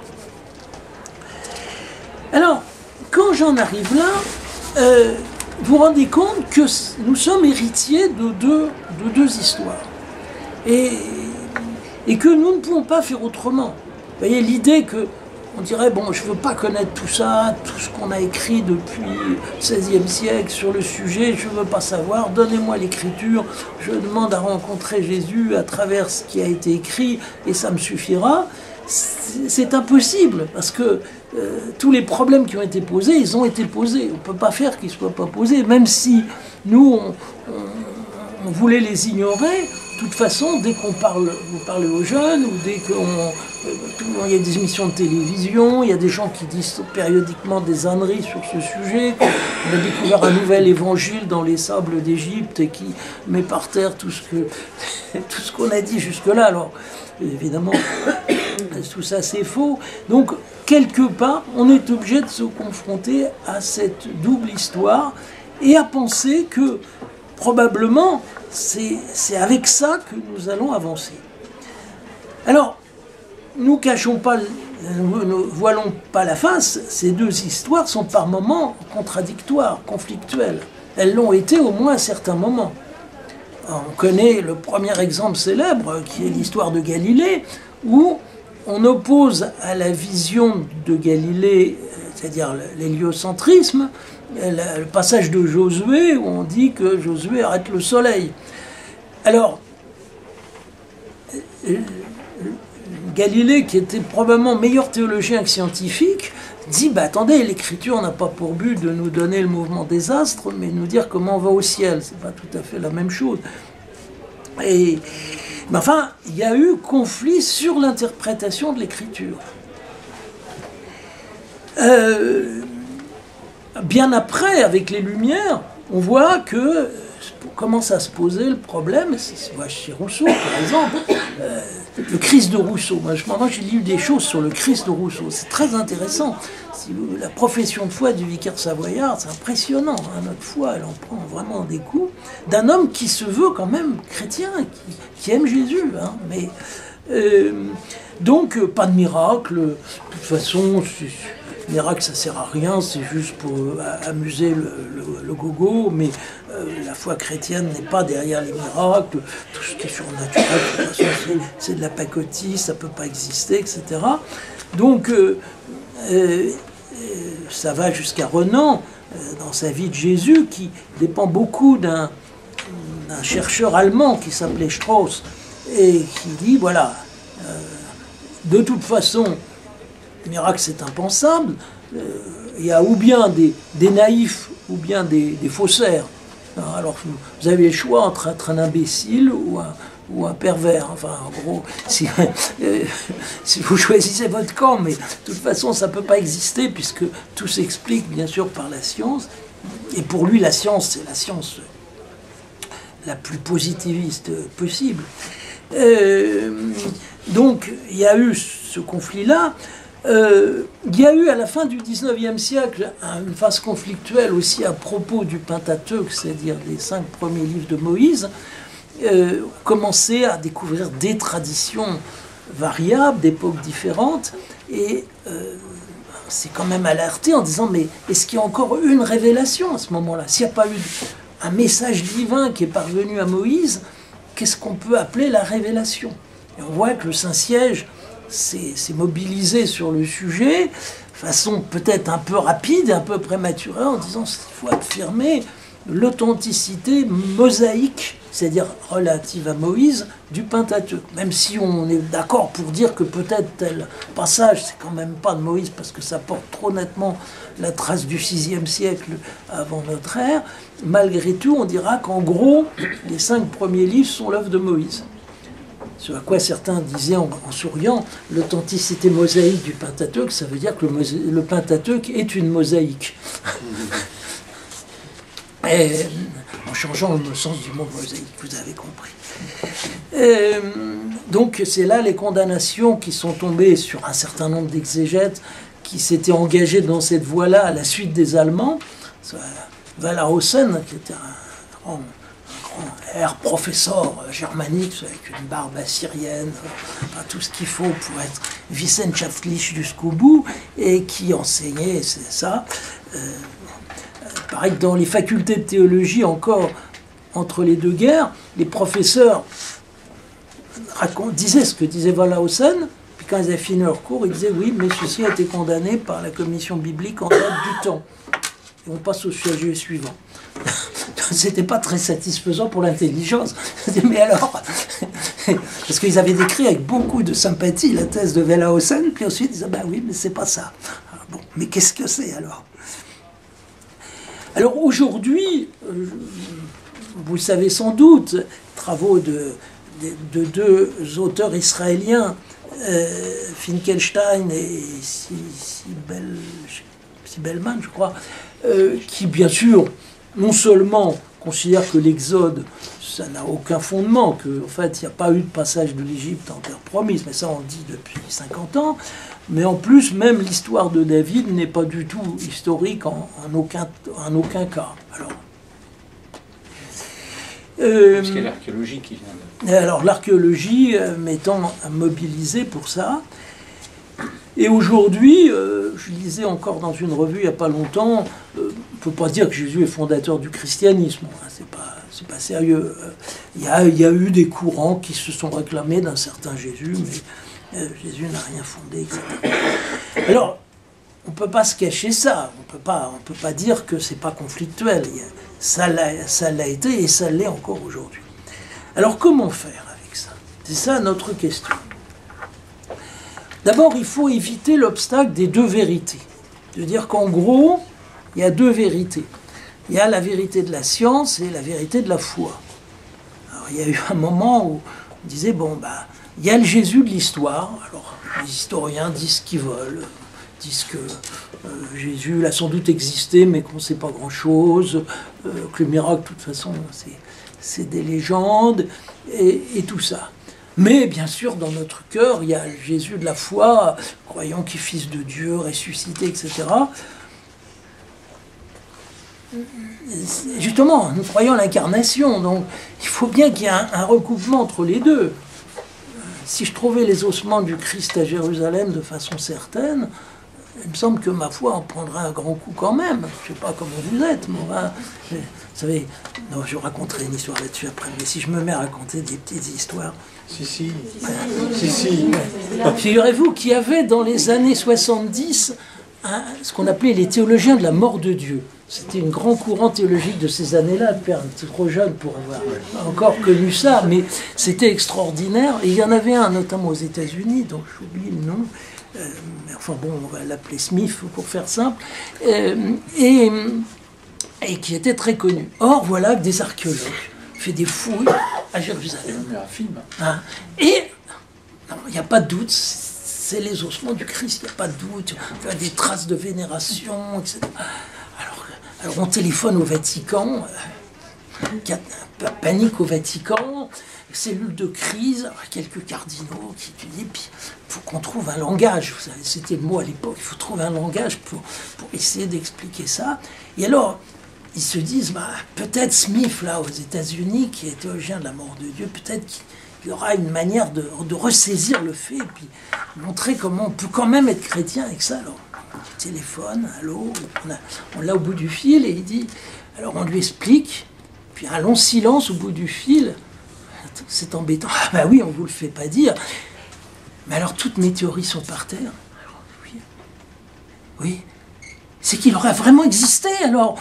Alors, quand j'en arrive là, vous vous rendez compte que nous sommes héritiers de deux histoires et que nous ne pouvons pas faire autrement. Vous voyez, l'idée que on dirait, bon, je ne veux pas connaître tout ça, tout ce qu'on a écrit depuis le XVIe siècle sur le sujet, je ne veux pas savoir, donnez-moi l'écriture, je demande à rencontrer Jésus à travers ce qui a été écrit et ça me suffira. C'est impossible, parce que tous les problèmes qui ont été posés, ils ont été posés. On ne peut pas faire qu'ils ne soient pas posés, même si nous, on voulait les ignorer. De toute façon, dès qu'on vous parlez aux jeunes, ou dès qu'il y a des émissions de télévision, il y a des gens qui disent périodiquement des âneries sur ce sujet, qu'on a découvert un nouvel évangile dans les sables d'Égypte et qui met par terre tout ce qu'on a dit jusque-là. Alors, évidemment, tout ça c'est faux. Donc, quelque part, on est obligé de se confronter à cette double histoire et à penser que, probablement, c'est avec ça que nous allons avancer. Alors, nous cachons pas, ne voilons pas la face, ces deux histoires sont par moments contradictoires, conflictuelles. Elles l'ont été au moins à certains moments. Alors, on connaît le premier exemple célèbre, qui est l'histoire de Galilée, où on oppose à la vision de Galilée, c'est-à-dire l'héliocentrisme, le passage de Josué, où on dit que Josué arrête le soleil. Alors, Galilée, qui était probablement meilleur théologien que scientifique, dit, attendez, l'écriture n'a pas pour but de nous donner le mouvement des astres, mais de nous dire comment on va au ciel. C'est pas tout à fait la même chose. Mais enfin, il y a eu conflit sur l'interprétation de l'écriture. Bien après, avec les Lumières, on voit que commence à se poser le problème, chez Rousseau par exemple, le Christ de Rousseau. Moi j'ai lu des choses sur le Christ de Rousseau, c'est très intéressant. La profession de foi du vicaire savoyard, c'est impressionnant, hein, notre foi, elle en prend vraiment des coups, d'un homme qui se veut quand même chrétien, qui aime Jésus, hein, mais donc pas de miracle, de toute façon, miracle ça sert à rien, c'est juste pour amuser le gogo, mais la foi chrétienne n'est pas derrière les miracles, tout ce qui est surnaturel, de toute façon c'est de la pacotille, ça ne peut pas exister, etc. Donc ça va jusqu'à Renan, dans sa vie de Jésus, qui dépend beaucoup d'un chercheur allemand qui s'appelait Strauss, et qui dit, voilà, de toute façon, le miracle c'est impensable, il y a ou bien des naïfs ou bien des faussaires. Alors vous avez le choix entre être un imbécile ou un pervers. Enfin, en gros, si vous choisissez votre camp, mais de toute façon ça ne peut pas exister puisque tout s'explique bien sûr par la science. Et pour lui, la science, c'est la science la plus positiviste possible. Donc il y a eu ce conflit-là. Il y a eu à la fin du XIXe siècle une phase conflictuelle aussi à propos du Pentateuque, c'est-à-dire des 5 premiers livres de Moïse, commençait à découvrir des traditions variables, d'époques différentes, et c'est quand même alerté en disant, mais est-ce qu'il y a encore une révélation à ce moment-là? S'il n'y a pas eu un message divin qui est parvenu à Moïse, qu'est-ce qu'on peut appeler la révélation? Et on voit que le Saint-Siège s'est mobilisé sur le sujet, de façon peut-être un peu rapide et un peu prématurée, en disant qu'il faut affirmer l'authenticité mosaïque, c'est-à-dire relative à Moïse, du Pentateuque. Même si on est d'accord pour dire que peut-être tel passage, c'est quand même pas de Moïse, parce que ça porte trop nettement la trace du VIe siècle avant notre ère, malgré tout, on dira qu'en gros, les 5 premiers livres sont l'œuvre de Moïse. Ce à quoi certains disaient en souriant, l'authenticité mosaïque du Pentateuque, ça veut dire que le Pentateuque est une mosaïque. Et en changeant le sens du mot mosaïque, vous avez compris. Donc c'est là les condamnations qui sont tombées sur un certain nombre d'exégètes qui s'étaient engagés dans cette voie-là à la suite des Allemands. Wallerhausen, qui était un grand professeur germanique avec une barbe assyrienne, tout ce qu'il faut pour être wissenschaftlich jusqu'au bout, et qui enseignait ça. Pareil que dans les facultés de théologie, encore entre les deux guerres, les professeurs disaient ce que disait Wallerhausen, puis quand ils avaient fini leur cours, ils disaient oui, mais ceci a été condamné par la commission biblique en date du temps. Et on passe au sujet suivant. C'était pas très satisfaisant pour l'intelligence. Mais alors, parce qu'ils avaient décrit avec beaucoup de sympathie la thèse de Wallerhausen, puis ensuite ils disaient ben oui, mais c'est pas ça. Alors, bon, mais qu'est-ce que c'est alors? Alors aujourd'hui, vous le savez sans doute, travaux de deux auteurs israéliens, Finkelstein et Sibelman, je crois, qui bien sûr, non seulement considèrent que l'Exode, ça n'a aucun fondement, qu'en fait, il n'y a pas eu de passage de l'Égypte en terre promise, mais ça on le dit depuis 50 ans, mais en plus, même l'histoire de David n'est pas du tout historique en aucun cas. Alors,
parce qu'il y a l'archéologie qui vient de...
Alors l'archéologie m'étant mobilisée pour ça. Et aujourd'hui, je lisais encore dans une revue il n'y a pas longtemps, on ne peut pas dire que Jésus est fondateur du christianisme, hein, c'est pas sérieux. Il y a eu des courants qui se sont réclamés d'un certain Jésus, mais Jésus n'a rien fondé, etc. Alors, on ne peut pas se cacher ça, on peut pas dire que c'est pas conflictuel. Ça l'a été et ça l'est encore aujourd'hui. Alors comment faire avec ça? C'est ça notre question. D'abord, il faut éviter l'obstacle des deux vérités. C'est-à-dire qu'en gros, il y a deux vérités. Il y a la vérité de la science et la vérité de la foi. Alors, il y a eu un moment où on disait, bon, bah, il y a le Jésus de l'histoire. Alors, les historiens disent ce qu'ils veulent, disent que Jésus a sans doute existé, mais qu'on ne sait pas grand-chose, que le miracle, de toute façon, c'est des légendes, et tout ça. Mais bien sûr, dans notre cœur, il y a Jésus de la foi, croyant qu'il est fils de Dieu, ressuscité, etc. Justement, nous croyons à l'incarnation, donc il faut bien qu'il y ait un recoupement entre les deux. Si je trouvais les ossements du Christ à Jérusalem de façon certaine, il me semble que ma foi en prendrait un grand coup quand même. Je ne sais pas comment vous êtes, mais vous savez, non, je raconterai une histoire là-dessus après, mais si je me mets à raconter des petites histoires...
Si.
Figurez-vous qu'il y avait dans les années 70 ce qu'on appelait les théologiens de la mort de Dieu. C'était un grand courant théologique de ces années-là. Père était trop jeune pour avoir encore connu ça, mais c'était extraordinaire. Et il y en avait un, notamment aux États-Unis, dont j'oublie le nom. Mais enfin bon, on va l'appeler Smith pour faire simple. Et qui était très connu. Or, voilà que des archéologues fait des fouilles à Jérusalem.
Un film.
Hein, et il n'y a pas de doute, c'est les ossements du Christ, il n'y a pas de doute. Il y a des traces de vénération, etc. Alors on téléphone au Vatican, il y a panique au Vatican, cellule de crise, quelques cardinaux qui disent, puis il faut qu'on trouve un langage, vous savez, c'était le mot à l'époque, il faut trouver un langage pour essayer d'expliquer ça. Et alors, ils se disent, bah, peut-être Smith, là, aux États-Unis, qui est théologien de la mort de Dieu, peut-être qu'il y aura une manière de ressaisir le fait, et puis montrer comment on peut quand même être chrétien avec ça. Alors, il téléphone, allô, on l'a au bout du fil, et il dit, alors on lui explique, puis un long silence au bout du fil, c'est embêtant, ah bah oui, on ne vous le fait pas dire, mais alors toutes mes théories sont par terre. Alors, oui. C'est qu'il aurait vraiment existé, alors.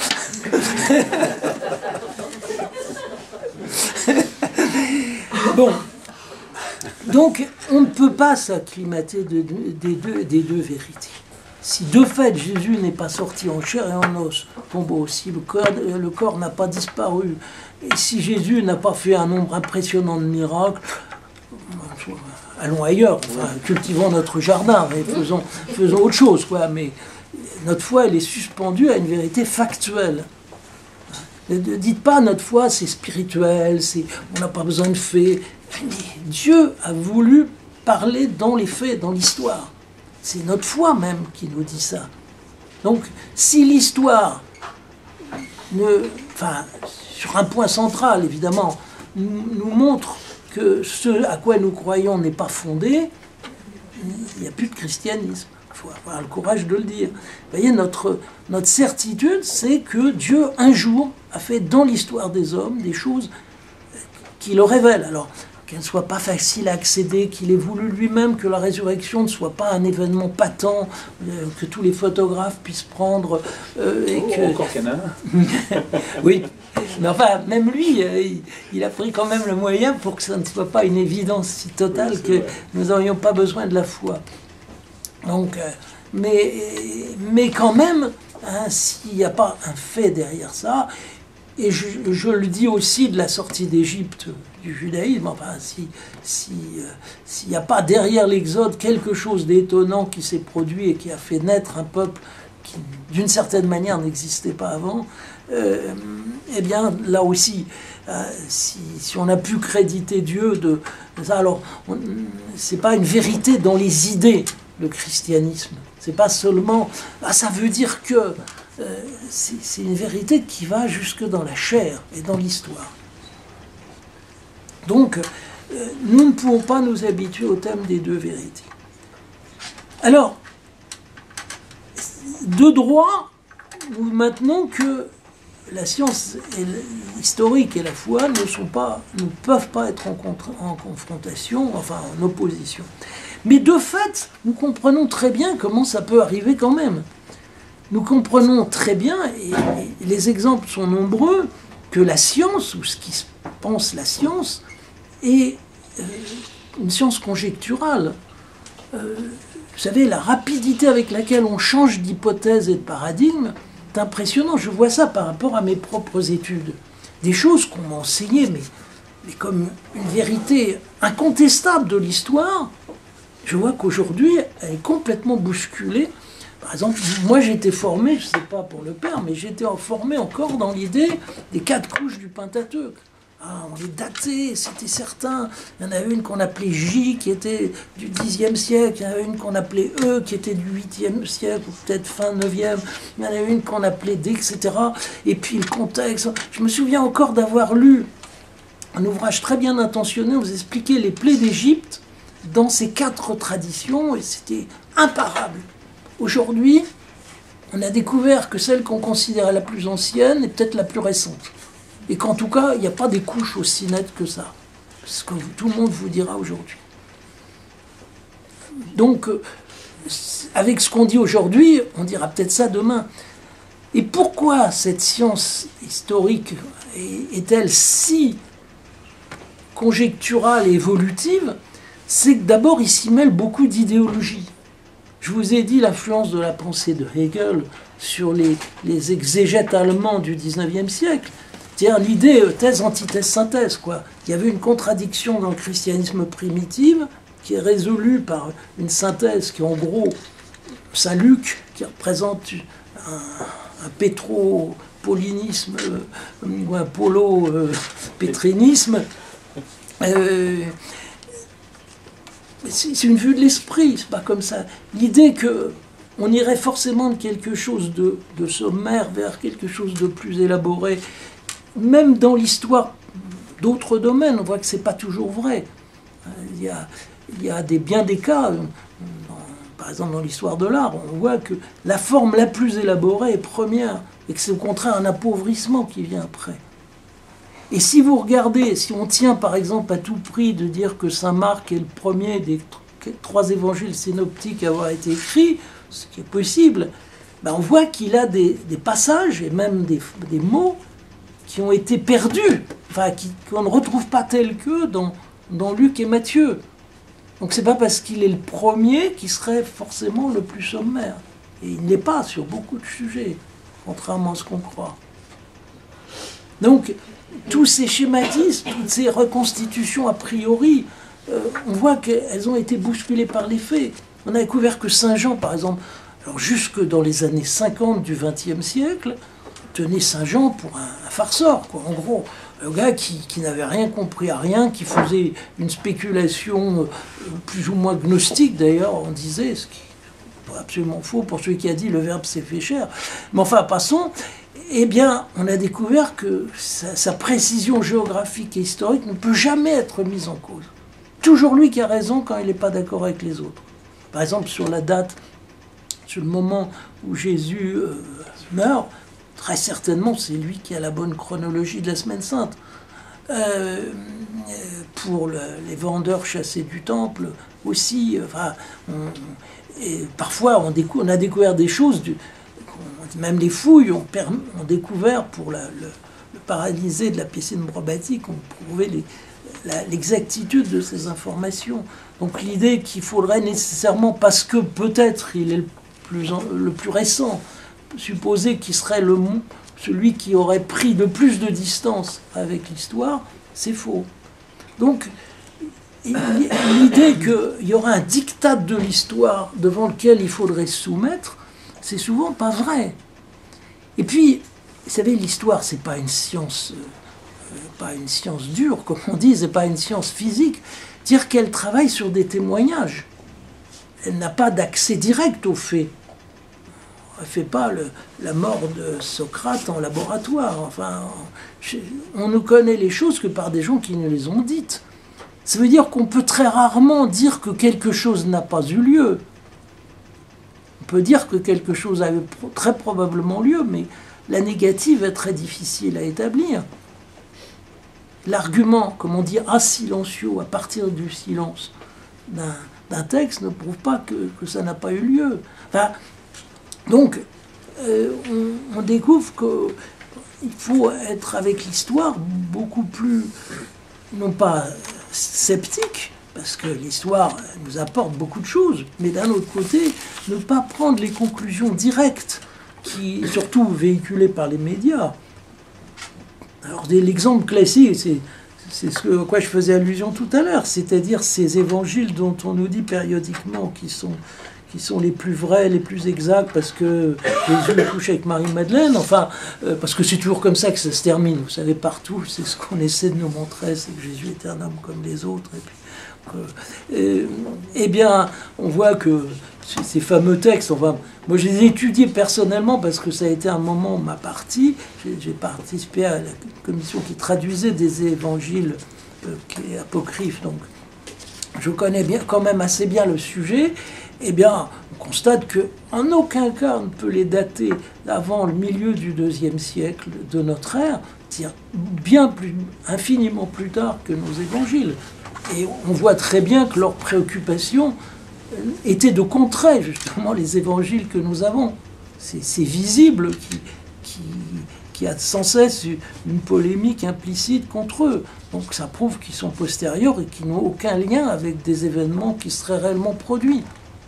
Bon. Donc, on ne peut pas s'acclimater des deux vérités. Si de fait Jésus n'est pas sorti en chair et en os, bon, si le corps n'a pas disparu, et si Jésus n'a pas fait un nombre impressionnant de miracles, allons ailleurs, enfin, cultivons notre jardin, et faisons autre chose, quoi, mais... Notre foi, elle est suspendue à une vérité factuelle. Ne dites pas notre foi c'est spirituel, on n'a pas besoin de faits. Mais Dieu a voulu parler dans les faits, dans l'histoire. C'est notre foi même qui nous dit ça. Donc si l'histoire, sur un point central évidemment, nous montre que ce à quoi nous croyons n'est pas fondé, il n'y a plus de christianisme. Il faut avoir le courage de le dire. Vous voyez, notre certitude, c'est que Dieu, un jour, a fait dans l'histoire des hommes des choses qui le révèlent. Alors, qu'elles ne soient pas faciles à accéder, qu'il ait voulu lui-même que la résurrection ne soit pas un événement patent, que tous les photographes puissent prendre.
Encore qu'il y en a un.
Oui, mais enfin, même lui, il a pris quand même le moyen pour que ça ne soit pas une évidence si totale que nous n'aurions pas besoin de la foi. Donc, mais quand même, hein, s'il n'y a pas un fait derrière ça, et je le dis aussi de la sortie d'Égypte du judaïsme, enfin, s'il n'y a pas derrière l'Exode quelque chose d'étonnant qui s'est produit et qui a fait naître un peuple qui, d'une certaine manière, n'existait pas avant, eh bien, là aussi, si on a pu créditer Dieu de ça, alors, c'est pas une vérité dans les idées, le christianisme. C'est pas seulement... ça veut dire que... c'est une vérité qui va jusque dans la chair et dans l'histoire. Donc, nous ne pouvons pas nous habituer au thème des deux vérités. Alors, de droit, nous maintenons que la science historique et la foi ne peuvent pas être en confrontation, enfin en opposition. Mais de fait, nous comprenons très bien comment ça peut arriver quand même. Nous comprenons très bien, et les exemples sont nombreux, que la science, ou ce qui se pense la science, est une science conjecturale. Vous savez, la rapidité avec laquelle on change d'hypothèse et de paradigme, c'est impressionnant. Je vois ça par rapport à mes propres études. Des choses qu'on m'a enseignées, mais comme une vérité incontestable de l'histoire, je vois qu'aujourd'hui, elle est complètement bousculée. Par exemple, moi j'ai été formé, je ne sais pas pour le père, mais j'ai été formé encore dans l'idée des 4 couches du Pentateuque. On les datait, c'était certain. Il y en avait une qu'on appelait J, qui était du Xe siècle. Il y en avait une qu'on appelait E, qui était du 8e siècle, ou peut-être fin 9e. Il y en avait une qu'on appelait D, etc. Et puis le contexte. Je me souviens encore d'avoir lu un ouvrage très bien intentionné où vous expliquait les plaies d'Égypte dans ces 4 traditions, et c'était imparable. Aujourd'hui, on a découvert que celle qu'on considérait la plus ancienne est peut-être la plus récente. Et qu'en tout cas, il n'y a pas des couches aussi nettes que ça. Ce que tout le monde vous dira aujourd'hui. Donc, avec ce qu'on dit aujourd'hui, on dira peut-être ça demain. Et pourquoi cette science historique est-elle si conjecturale et évolutive? C'est que d'abord, il s'y mêle beaucoup d'idéologie. Je vous ai dit l'influence de la pensée de Hegel sur les exégètes allemands du XIXe siècle. C'est-à-dire l'idée thèse, antithèse, synthèse, quoi. Il y avait une contradiction dans le christianisme primitif qui est résolue par une synthèse qui, en gros, Saint-Luc, qui représente un pétro-paulinisme ou un polo-pétrinisme. C'est une vue de l'esprit, c'est pas comme ça. L'idée qu'on irait forcément de quelque chose de sommaire vers quelque chose de plus élaboré, même dans l'histoire d'autres domaines, on voit que c'est pas toujours vrai. Il y a bien des cas, par exemple dans l'histoire de l'art, on voit que la forme la plus élaborée est première, et que c'est au contraire un appauvrissement qui vient après. Et si vous regardez, si on tient par exemple à tout prix de dire que Saint Marc est le premier des 3 évangiles synoptiques à avoir été écrits, ce qui est possible, ben on voit qu'il a des passages et même des mots qui ont été perdus, enfin qu'on ne retrouve pas tels que dans Luc et Matthieu. Donc c'est pas parce qu'il est le premier qu'il serait forcément le plus sommaire. Et il n'est pas sur beaucoup de sujets, contrairement à ce qu'on croit. Donc tous ces schématismes, toutes ces reconstitutions a priori, on voit qu'elles ont été bousculées par les faits. On a découvert que Saint Jean, par exemple, alors jusque dans les années 50 du XXe siècle, tenait Saint Jean pour un farceur, quoi. En gros, le gars qui n'avait rien compris à rien, qui faisait une spéculation plus ou moins gnostique, d'ailleurs, on disait, ce qui n'est absolument faux pour celui qui a dit le Verbe s'est fait chair. Mais enfin, passons. Eh bien, on a découvert que sa précision géographique et historique ne peut jamais être mise en cause. Toujours lui qui a raison quand il n'est pas d'accord avec les autres. Par exemple, sur la date, sur le moment où Jésus meurt, très certainement, c'est lui qui a la bonne chronologie de la Semaine Sainte. Pour les vendeurs chassés du temple aussi, enfin, parfois on a découvert des choses, même les fouilles ont découvert pour le paralysé de la piscine brobatique, ont prouvé l'exactitude de ces informations. Donc l'idée qu'il faudrait nécessairement, parce que peut-être il est le plus récent, supposer qu'il serait celui qui aurait pris le plus de distance avec l'histoire, c'est faux. Donc, l'idée qu'il y aura un diktat de l'histoire devant lequel il faudrait se soumettre, c'est souvent pas vrai. Et puis, vous savez, l'histoire, c'est pas une science dure, comme on dit, c'est pas une science physique. Dire qu'elle travaille sur des témoignages. Elle n'a pas d'accès direct aux faits. Elle ne fait pas la mort de Socrate en laboratoire. Enfin, on ne connaît les choses que par des gens qui nous les ont dites. Ça veut dire qu'on peut très rarement dire que quelque chose n'a pas eu lieu. On peut dire que quelque chose avait très probablement lieu, mais la négative est très difficile à établir. L'argument, comme on dit, a silencio, à partir du silence d'un texte, ne prouve pas que ça n'a pas eu lieu. Enfin, donc, on découvre qu'il faut être avec l'histoire beaucoup plus, non pas sceptique, parce que l'histoire nous apporte beaucoup de choses, mais d'un autre côté, ne pas prendre les conclusions directes, surtout véhiculées par les médias. Alors, l'exemple classique, c'est ce à quoi je faisais allusion tout à l'heure, c'est-à-dire ces évangiles dont on nous dit périodiquement qui sont les plus vrais, les plus exacts, parce que Jésus couche avec Marie-Madeleine, enfin, parce que c'est toujours comme ça que ça se termine, vous savez, partout, c'est ce qu'on essaie de nous montrer, c'est que Jésus est un homme comme les autres, et puis, eh bien, on voit que ces fameux textes, enfin, moi je les ai étudiés personnellement parce que ça a été un moment ma partie. J'ai participé à la commission qui traduisait des évangiles apocryphes, donc je connais bien, quand même assez bien le sujet. Eh bien, on constate qu'en aucun cas on ne peut les dater avant le milieu du IIe siècle de notre ère, c'est-à-dire infiniment plus tard que nos évangiles. Et on voit très bien que leur préoccupation était de contrer justement les évangiles que nous avons. C'est visible qu'il y a sans cesse une polémique implicite contre eux. Donc ça prouve qu'ils sont postérieurs et qu'ils n'ont aucun lien avec des événements qui seraient réellement produits.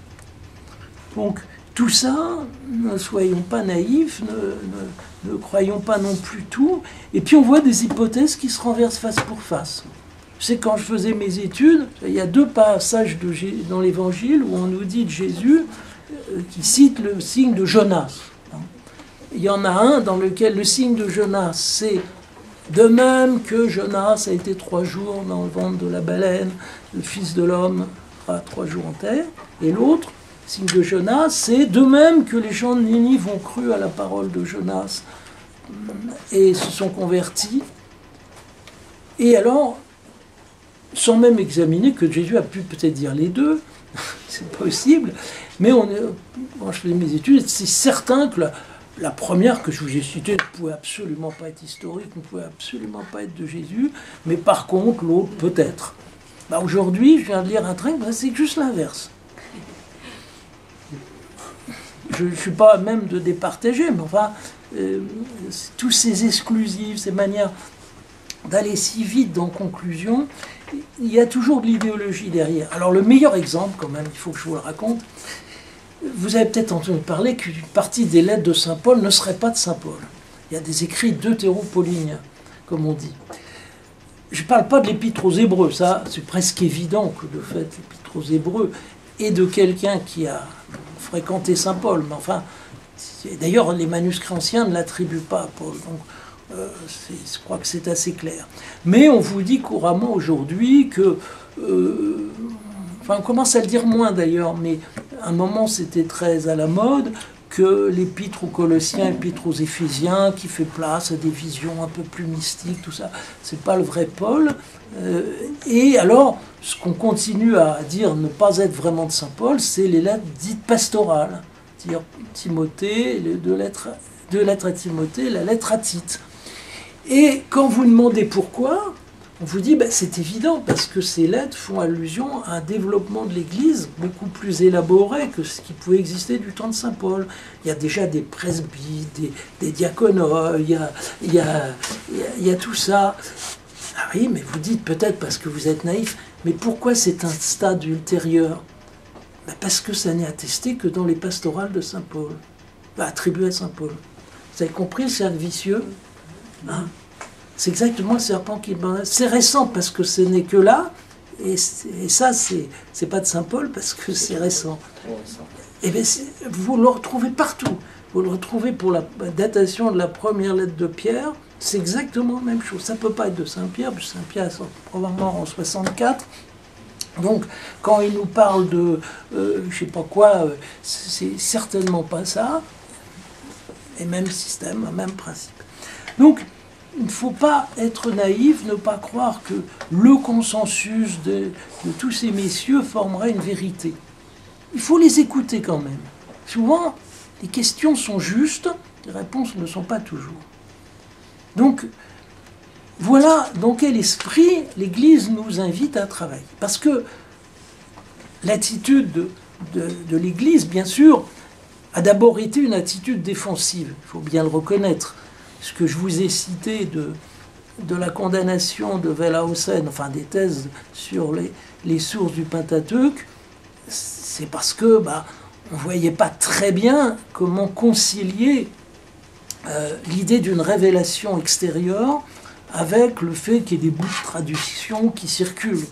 Donc tout ça, ne soyons pas naïfs, ne croyons pas non plus tout. Et puis on voit des hypothèses qui se renversent face pour face. C'est quand je faisais mes études, il y a 2 passages dans l'Évangile où on nous dit de Jésus qui cite le signe de Jonas. Il y en a un dans lequel le signe de Jonas, c'est de même que Jonas a été 3 jours dans le ventre de la baleine, le Fils de l'homme sera 3 jours en terre. Et l'autre, le signe de Jonas, c'est de même que les gens de Ninive ont cru à la parole de Jonas et se sont convertis. Et alors, sans même examiner que Jésus a pu peut-être dire les deux, c'est possible, mais quand je faisais mes études, c'est certain que la première que je vous ai citée ne pouvait absolument pas être historique, ne pouvait absolument pas être de Jésus, mais par contre, l'autre, peut-être. Aujourd'hui, je viens de lire un truc, c'est juste l'inverse. Je ne suis pas même de départager, mais enfin, tous ces exclusifs, ces manières d'aller si vite dans conclusion, il y a toujours de l'idéologie derrière. Alors le meilleur exemple, quand même, il faut que je vous le raconte, vous avez peut-être entendu parler qu'une partie des lettres de Saint Paul ne serait pas de Saint Paul. Il y a des écrits deutéro-pauliniens, comme on dit. Je ne parle pas de l'épître aux Hébreux, ça c'est presque évident que de fait l'épître aux Hébreux est de quelqu'un qui a fréquenté Saint Paul, mais enfin, d'ailleurs les manuscrits anciens ne l'attribuent pas à Paul. Donc Je crois que c'est assez clair. Mais on vous dit couramment aujourd'hui que... enfin, on commence à le dire moins d'ailleurs, mais à un moment c'était très à la mode, que l'épître aux Colossiens, l'épître aux Éphésiens, qui fait place à des visions un peu plus mystiques, tout ça, c'est pas le vrai Paul. Et alors, ce qu'on continue à dire ne pas être vraiment de saint Paul, c'est les lettres dites pastorales. C'est-à-dire Timothée, les deux lettres à Timothée, la lettre à Tite. Et quand vous demandez pourquoi, on vous dit, ben, c'est évident, parce que ces lettres font allusion à un développement de l'Église beaucoup plus élaboré que ce qui pouvait exister du temps de saint Paul. Il y a déjà des presbytes, des diaconats, il y a tout ça. Ah oui, mais vous dites peut-être parce que vous êtes naïf, mais pourquoi c'est un stade ultérieur? Ben parce que ça n'est attesté que dans les pastorales de saint Paul, attribuées à saint Paul. Vous avez compris le cercle vicieux, hein? C'est exactement le serpent qui... C'est récent parce que ce n'est que là, et ça, c'est pas de saint Paul parce que c'est récent. Et bien, vous le retrouvez partout. Vous le retrouvez pour la datation de la première lettre de Pierre, c'est exactement la même chose. Ça ne peut pas être de Saint-Pierre, parce que Saint-Pierre est probablement en 64. Donc, quand il nous parle de je sais pas quoi, c'est certainement pas ça. Et même système, même principe. Donc, il ne faut pas être naïf, ne pas croire que le consensus de tous ces messieurs formerait une vérité. Il faut les écouter quand même. Souvent, les questions sont justes, les réponses ne sont pas toujours. Donc, voilà dans quel esprit l'Église nous invite à travailler. Parce que l'attitude de l'Église, bien sûr, a d'abord été une attitude défensive, il faut bien le reconnaître. Ce que je vous ai cité de la condamnation de Wellhausen, enfin des thèses sur les sources du Pentateuque, c'est parce que on ne voyait pas très bien comment concilier l'idée d'une révélation extérieure avec le fait qu'il y ait des bouts de traduction qui circulent.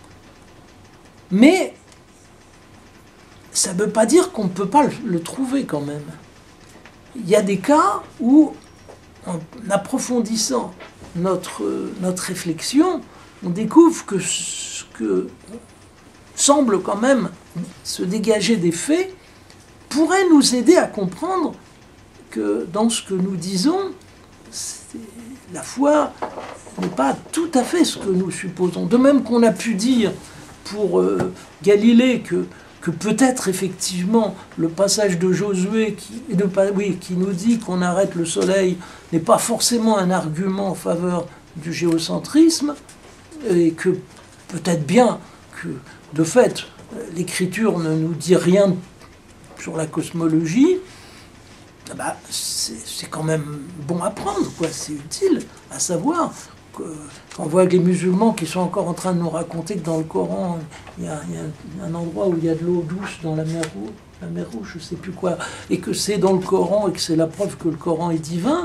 Mais ça ne veut pas dire qu'on ne peut pas le trouver quand même. Il y a des cas où, en approfondissant notre réflexion, on découvre que ce que semble quand même se dégager des faits pourrait nous aider à comprendre que dans ce que nous disons, la foi n'est pas tout à fait ce que nous supposons. De même qu'on a pu dire pour Galilée que peut-être effectivement le passage de Josué qui nous dit qu'on arrête le soleil n'est pas forcément un argument en faveur du géocentrisme, et que peut-être bien que de fait l'écriture ne nous dit rien sur la cosmologie, c'est quand même bon à prendre, quoi. C'est utile à savoir. On voit que les musulmans qui sont encore en train de nous raconter que dans le Coran, il y a un endroit où il y a de l'eau douce dans la mer Rouge, je ne sais plus quoi, et que c'est dans le Coran et que c'est la preuve que le Coran est divin.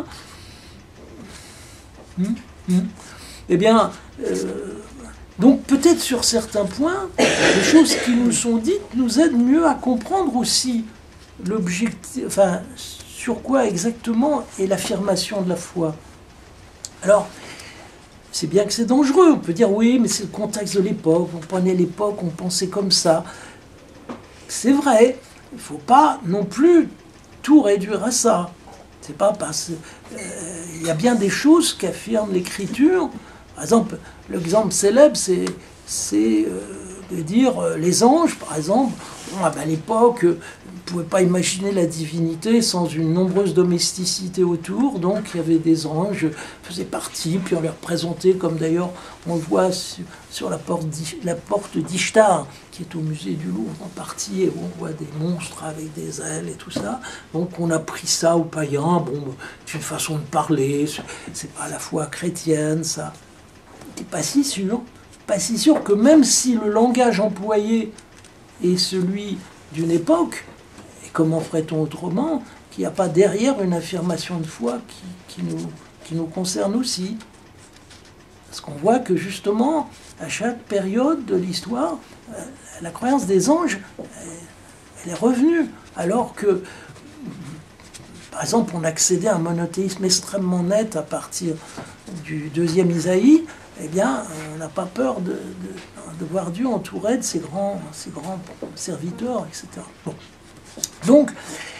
Eh bien, donc peut-être sur certains points, les choses qui nous sont dites nous aident mieux à comprendre aussi l'objectif, enfin, sur quoi exactement est l'affirmation de la foi. Alors, c'est bien que c'est dangereux, on peut dire oui, mais c'est le contexte de l'époque, on prenait l'époque, on pensait comme ça. C'est vrai, il ne faut pas non plus tout réduire à ça. C'est pas parce il y a bien des choses qu'affirme l'Écriture. Par exemple, l'exemple célèbre, c'est de dire les anges, par exemple, à l'époque, on ne pouvait pas imaginer la divinité sans une nombreuse domesticité autour, donc il y avait des anges, faisaient partie, puis on les représentait, comme d'ailleurs on le voit sur la porte d'Ishtar, qui est au musée du Louvre en partie, et où on voit des monstres avec des ailes et tout ça. Donc on a pris ça aux païens, c'est une façon de parler, c'est pas la foi chrétienne, ça. C'est pas si sûr que même si le langage employé est celui d'une époque, et comment ferait-on autrement, qu'il n'y a pas derrière une affirmation de foi qui nous concerne aussi. Parce qu'on voit que justement, à chaque période de l'histoire, la croyance des anges, elle est revenue. Alors que, par exemple, on accédait à un monothéisme extrêmement net à partir du 2e Isaïe, eh bien, on n'a pas peur de voir Dieu entouré de ses grands serviteurs, etc. Bon. Donc,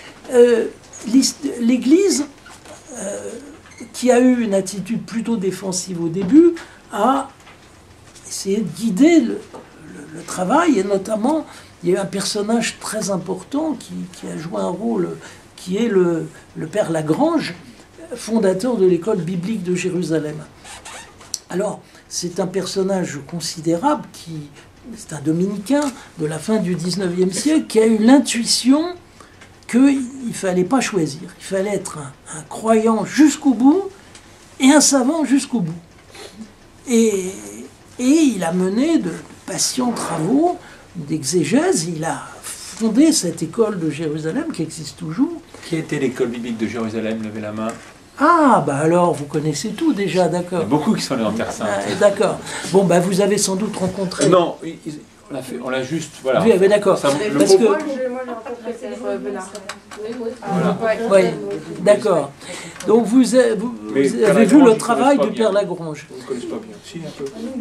l'Église, qui a eu une attitude plutôt défensive au début, a essayé de guider le travail, et notamment, il y a eu un personnage très important qui a joué un rôle, qui est le père Lagrange, fondateur de l'école biblique de Jérusalem. Alors, c'est un personnage considérable, c'est un dominicain de la fin du 19e siècle, qui a eu l'intuition qu'il ne fallait pas choisir. Il fallait être un croyant jusqu'au bout et un savant jusqu'au bout. Et il a mené de patients travaux d'exégèse. Il a fondé cette école de Jérusalem qui existe toujours.
Qui était l'école biblique de Jérusalem? Levez la main.
Ah, bah alors, vous connaissez tout déjà, d'accord.
Il y a beaucoup qui sont allés en Terre Sainte.
D'accord. Bon, bah vous avez sans doute rencontré...
Non, on l'a juste... Voilà.
Oui, d'accord. Parce que...
Moi, j'ai rencontré Serge Benard.
Oui, d'accord. Donc, vous avez vu le travail du Père Lagrange.
Vous ne connaissez pas bien. Si, un peu.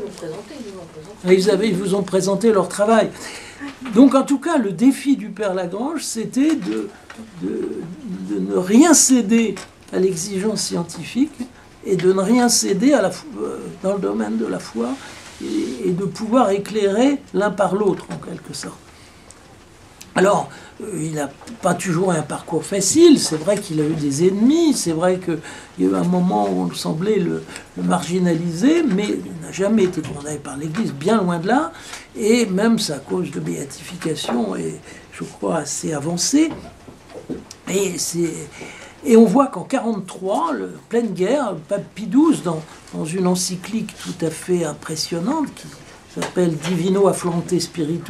Ils vous ont présenté leur travail. Donc, en tout cas, le défi du Père Lagrange, c'était de ne rien céder à l'exigence scientifique et de ne rien céder dans le domaine de la foi et de pouvoir éclairer l'un par l'autre, en quelque sorte. Alors, il n'a pas toujours un parcours facile, c'est vrai qu'il a eu des ennemis, c'est vrai qu'il y a eu un moment où on semblait le marginaliser, mais il n'a jamais été condamné par l'Église, bien loin de là, et même sa cause de béatification est, je crois, assez avancée. Et on voit qu'en 1943, pleine guerre, le pape Pie XII, dans une encyclique tout à fait impressionnante qui s'appelle Divino Afflante Spiritu,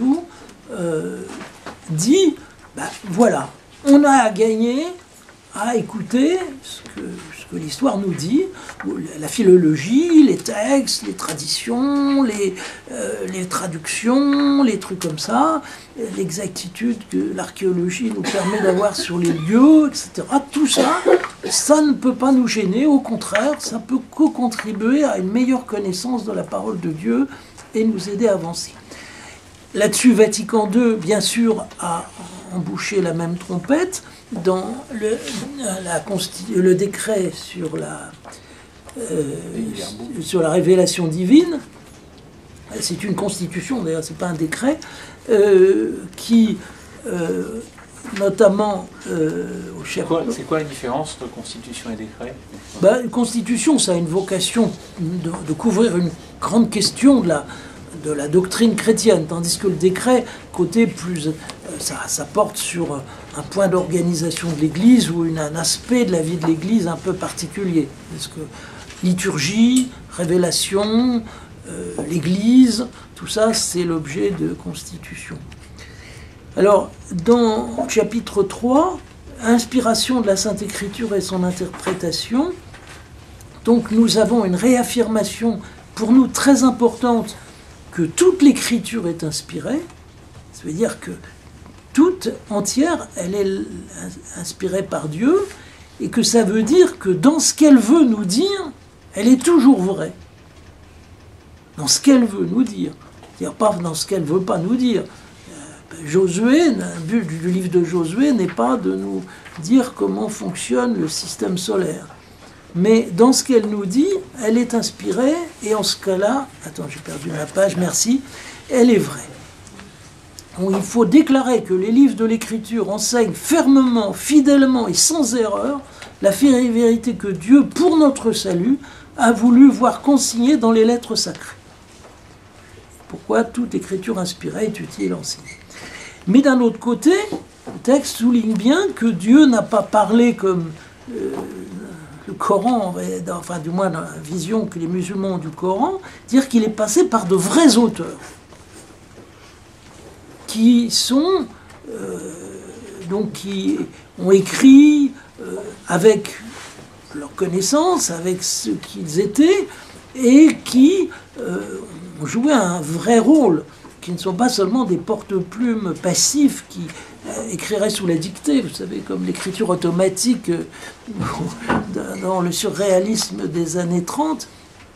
dit, voilà, on a à gagner à écouter ce que l'histoire nous dit, la philologie, les textes, les traditions, les traductions, les trucs comme ça, l'exactitude que l'archéologie nous permet d'avoir sur les lieux, etc. Tout ça, ça ne peut pas nous gêner, au contraire, ça peut co-contribuer à une meilleure connaissance de la parole de Dieu et nous aider à avancer. Là-dessus, Vatican II, bien sûr, a embouché la même trompette dans le décret sur la révélation divine. C'est une constitution, d'ailleurs, c'est pas un décret, qui, notamment au cher...
C'est quoi la différence entre constitution et décret?
Une constitution, ça a une vocation de couvrir une grande question de la doctrine chrétienne, tandis que le décret, côté plus, ça porte sur un point d'organisation de l'Église ou un aspect de la vie de l'Église un peu particulier. Parce que liturgie, révélation, l'Église, tout ça, c'est l'objet de constitution. Alors, dans le chapitre 3, inspiration de la Sainte Écriture et son interprétation, donc nous avons une réaffirmation pour nous très importante que toute l'Écriture est inspirée, ça veut dire que toute entière, elle est inspirée par Dieu, et que ça veut dire que dans ce qu'elle veut nous dire, elle est toujours vraie. Dans ce qu'elle veut nous dire, c'est-à-dire pas dans ce qu'elle ne veut pas nous dire. Josué, le but du livre de Josué n'est pas de nous dire comment fonctionne le système solaire. Mais dans ce qu'elle nous dit, elle est inspirée, et en ce cas-là, attends, j'ai perdu ma page, merci, elle est vraie. Donc, il faut déclarer que les livres de l'Écriture enseignent fermement, fidèlement et sans erreur la vérité que Dieu, pour notre salut, a voulu voir consignée dans les lettres sacrées. Pourquoi toute écriture inspirée est utile à enseigner. Mais d'un autre côté, le texte souligne bien que Dieu n'a pas parlé comme le Coran, enfin du moins dans la vision que les musulmans ont du Coran, dire qu'il est passé par de vrais auteurs qui sont donc qui ont écrit avec leur connaissance, avec ce qu'ils étaient, et qui ont joué un vrai rôle, qui ne sont pas seulement des porte-plumes passifs qui écrirait sous la dictée, vous savez, comme l'écriture automatique dans le surréalisme des années 30.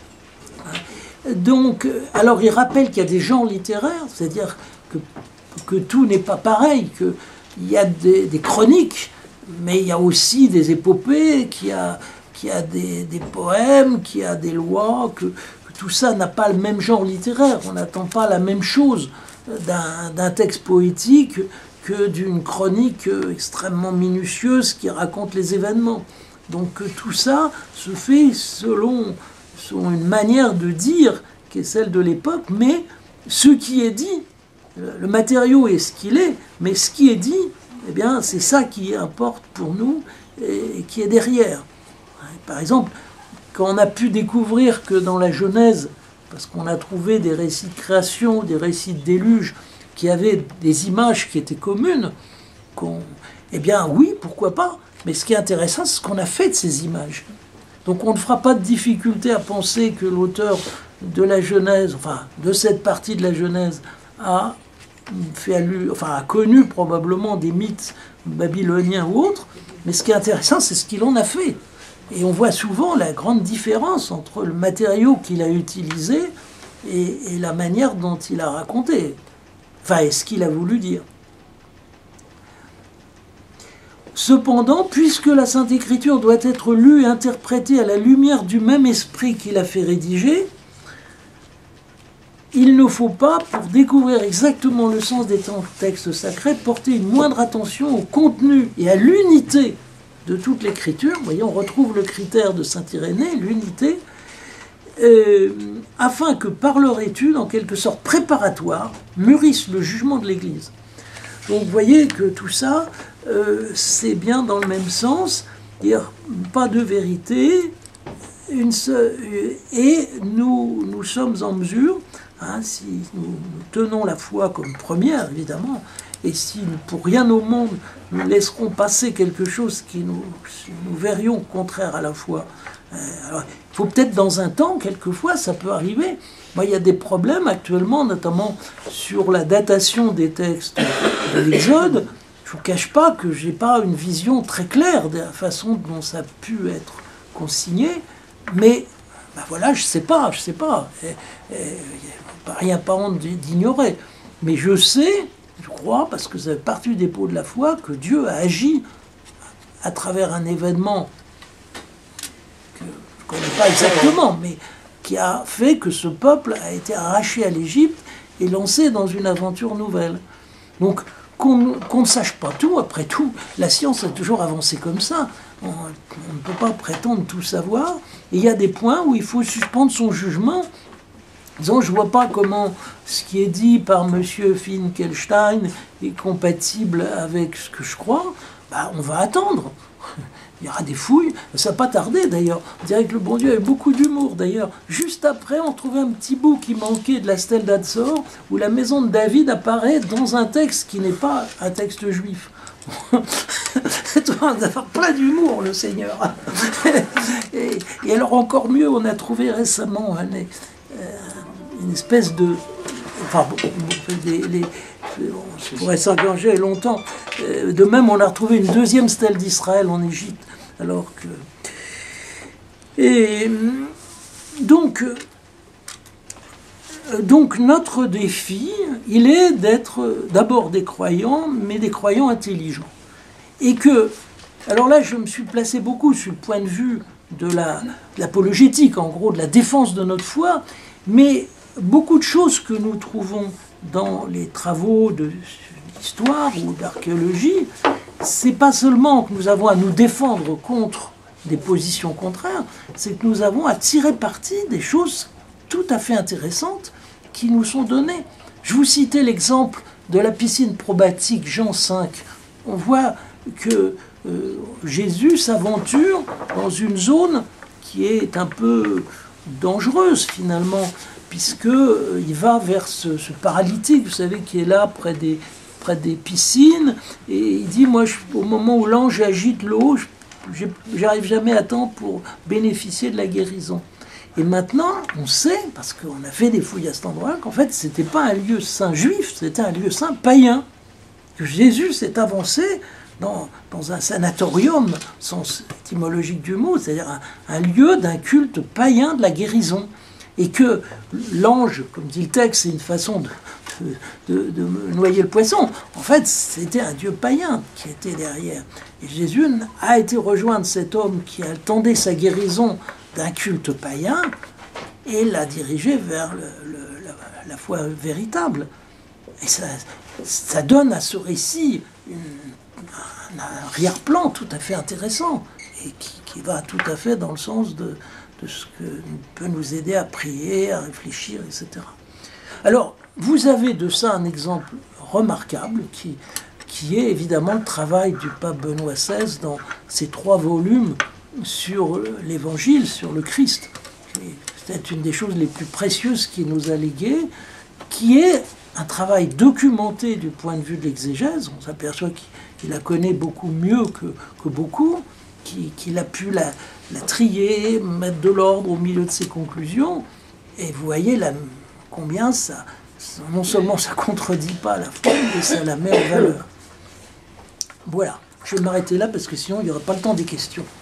Donc, alors il rappelle qu'il y a des genres littéraires, c'est-à-dire que tout n'est pas pareil, qu'il y a des chroniques, mais il y a aussi des épopées, qu'il y a des poèmes, qu'il y a des lois, que tout ça n'a pas le même genre littéraire. On n'attend pas la même chose d'un texte poétique que d'une chronique extrêmement minutieuse qui raconte les événements. Donc tout ça se fait selon une manière de dire qui est celle de l'époque, mais ce qui est dit, le matériau est ce qu'il est, mais ce qui est dit, eh bien, c'est ça qui importe pour nous et qui est derrière. Par exemple, quand on a pu découvrir que dans la Genèse, parce qu'on a trouvé des récits de création, des récits de déluge, qui avaient des images qui étaient communes, eh bien oui, pourquoi pas, mais ce qui est intéressant, c'est ce qu'on a fait de ces images. Donc on ne fera pas de difficulté à penser que l'auteur de la Genèse, enfin de cette partie de la Genèse, a connu probablement des mythes babyloniens ou autres, mais ce qui est intéressant, c'est ce qu'il en a fait. Et on voit souvent la grande différence entre le matériau qu'il a utilisé et la manière dont il a raconté, et ce qu'il a voulu dire. Cependant, puisque la Sainte Écriture doit être lue et interprétée à la lumière du même esprit qui l'a fait rédiger, il ne faut pas, pour découvrir exactement le sens des textes sacrés, porter une moindre attention au contenu et à l'unité de toute l'écriture. Vous voyez, on retrouve le critère de saint Irénée, l'unité, afin que par leur étude, en quelque sorte préparatoire, mûrisse le jugement de l'Église. Donc vous voyez que tout ça, c'est bien dans le même sens, dire pas de vérité, et nous sommes en mesure, si nous tenons la foi comme première, évidemment, et si pour rien au monde nous laisserons passer quelque chose qui nous verrions contraire à la foi. Alors, il faut peut-être dans un temps, quelquefois, ça peut arriver. Moi, il y a des problèmes actuellement, notamment sur la datation des textes de l'Exode. Je ne vous cache pas que je n'ai pas une vision très claire de la façon dont ça a pu être consigné, mais voilà, je ne sais pas. Rien pas honte d'ignorer. Mais je sais, je crois, parce que ça fait partie du dépôt de la foi, que Dieu a agi à travers un événement que je ne connais pas exactement, mais qui a fait que ce peuple a été arraché à l'Égypte et lancé dans une aventure nouvelle. Donc, qu'on ne sache pas tout, après tout, la science a toujours avancé comme ça. On ne peut pas prétendre tout savoir. Et il y a des points où il faut suspendre son jugement. Disons, je ne vois pas comment ce qui est dit par M. Finkelstein est compatible avec ce que je crois. On va attendre. Il y aura des fouilles. Ça n'a pas tardé, d'ailleurs. On dirait que le bon Dieu avait beaucoup d'humour, d'ailleurs. Juste après, on trouvait un petit bout qui manquait de la stèle d'Hatzor, où la maison de David apparaît dans un texte qui n'est pas un texte juif. C'est d'avoir plein d'humour, le Seigneur. Et alors, encore mieux, on a trouvé récemment une espèce de... on pourrait s'engager longtemps. De même, on a retrouvé une deuxième stèle d'Israël en Égypte. Alors que... Et donc notre défi, il est d'être d'abord des croyants, mais des croyants intelligents. Et que... Alors là, je me suis placé beaucoup sur le point de vue de l'apologétique, en gros, de la défense de notre foi, mais beaucoup de choses que nous trouvons dans les travaux d'histoire ou d'archéologie, c'est pas seulement que nous avons à nous défendre contre des positions contraires, c'est que nous avons à tirer parti des choses tout à fait intéressantes qui nous sont données. Je vous citais l'exemple de la piscine probatique Jean 5. On voit que Jésus s'aventure dans une zone qui est un peu dangereuse finalement, puisqu'il va vers ce paralytique, vous savez, qui est là près des piscines, et il dit, moi, au moment où l'ange agite l'eau, j'arrive jamais à temps pour bénéficier de la guérison. Et maintenant, on sait, parce qu'on a fait des fouilles à cet endroit, qu'en fait, c'était pas un lieu saint juif, c'était un lieu saint païen. que Jésus s'est avancé dans un sanatorium, sens étymologique du mot, c'est-à-dire un lieu d'un culte païen de la guérison. Et que l'ange, comme dit le texte, c'est une façon de noyer le poisson. En fait, c'était un dieu païen qui était derrière. Et Jésus a été rejoindre cet homme qui attendait sa guérison d'un culte païen et l'a dirigé vers la foi véritable. Et ça donne à ce récit un arrière-plan tout à fait intéressant et qui va tout à fait dans le sens de ce que peut nous aider à prier, à réfléchir, etc. Alors, vous avez de ça un exemple remarquable qui est évidemment le travail du pape Benoît XVI dans ses 3 volumes sur l'Évangile, sur le Christ. C'est peut-être une des choses les plus précieuses qu'il nous a léguées, qui est un travail documenté du point de vue de l'exégèse. On s'aperçoit qu'il la connaît beaucoup mieux que beaucoup, qu'il a pu la trier, mettre de l'ordre au milieu de ses conclusions. Et vous voyez combien ça, non seulement ça ne contredit pas la foi, mais ça la met en valeur. Voilà, je vais m'arrêter là parce que sinon il n'y aura pas le temps des questions.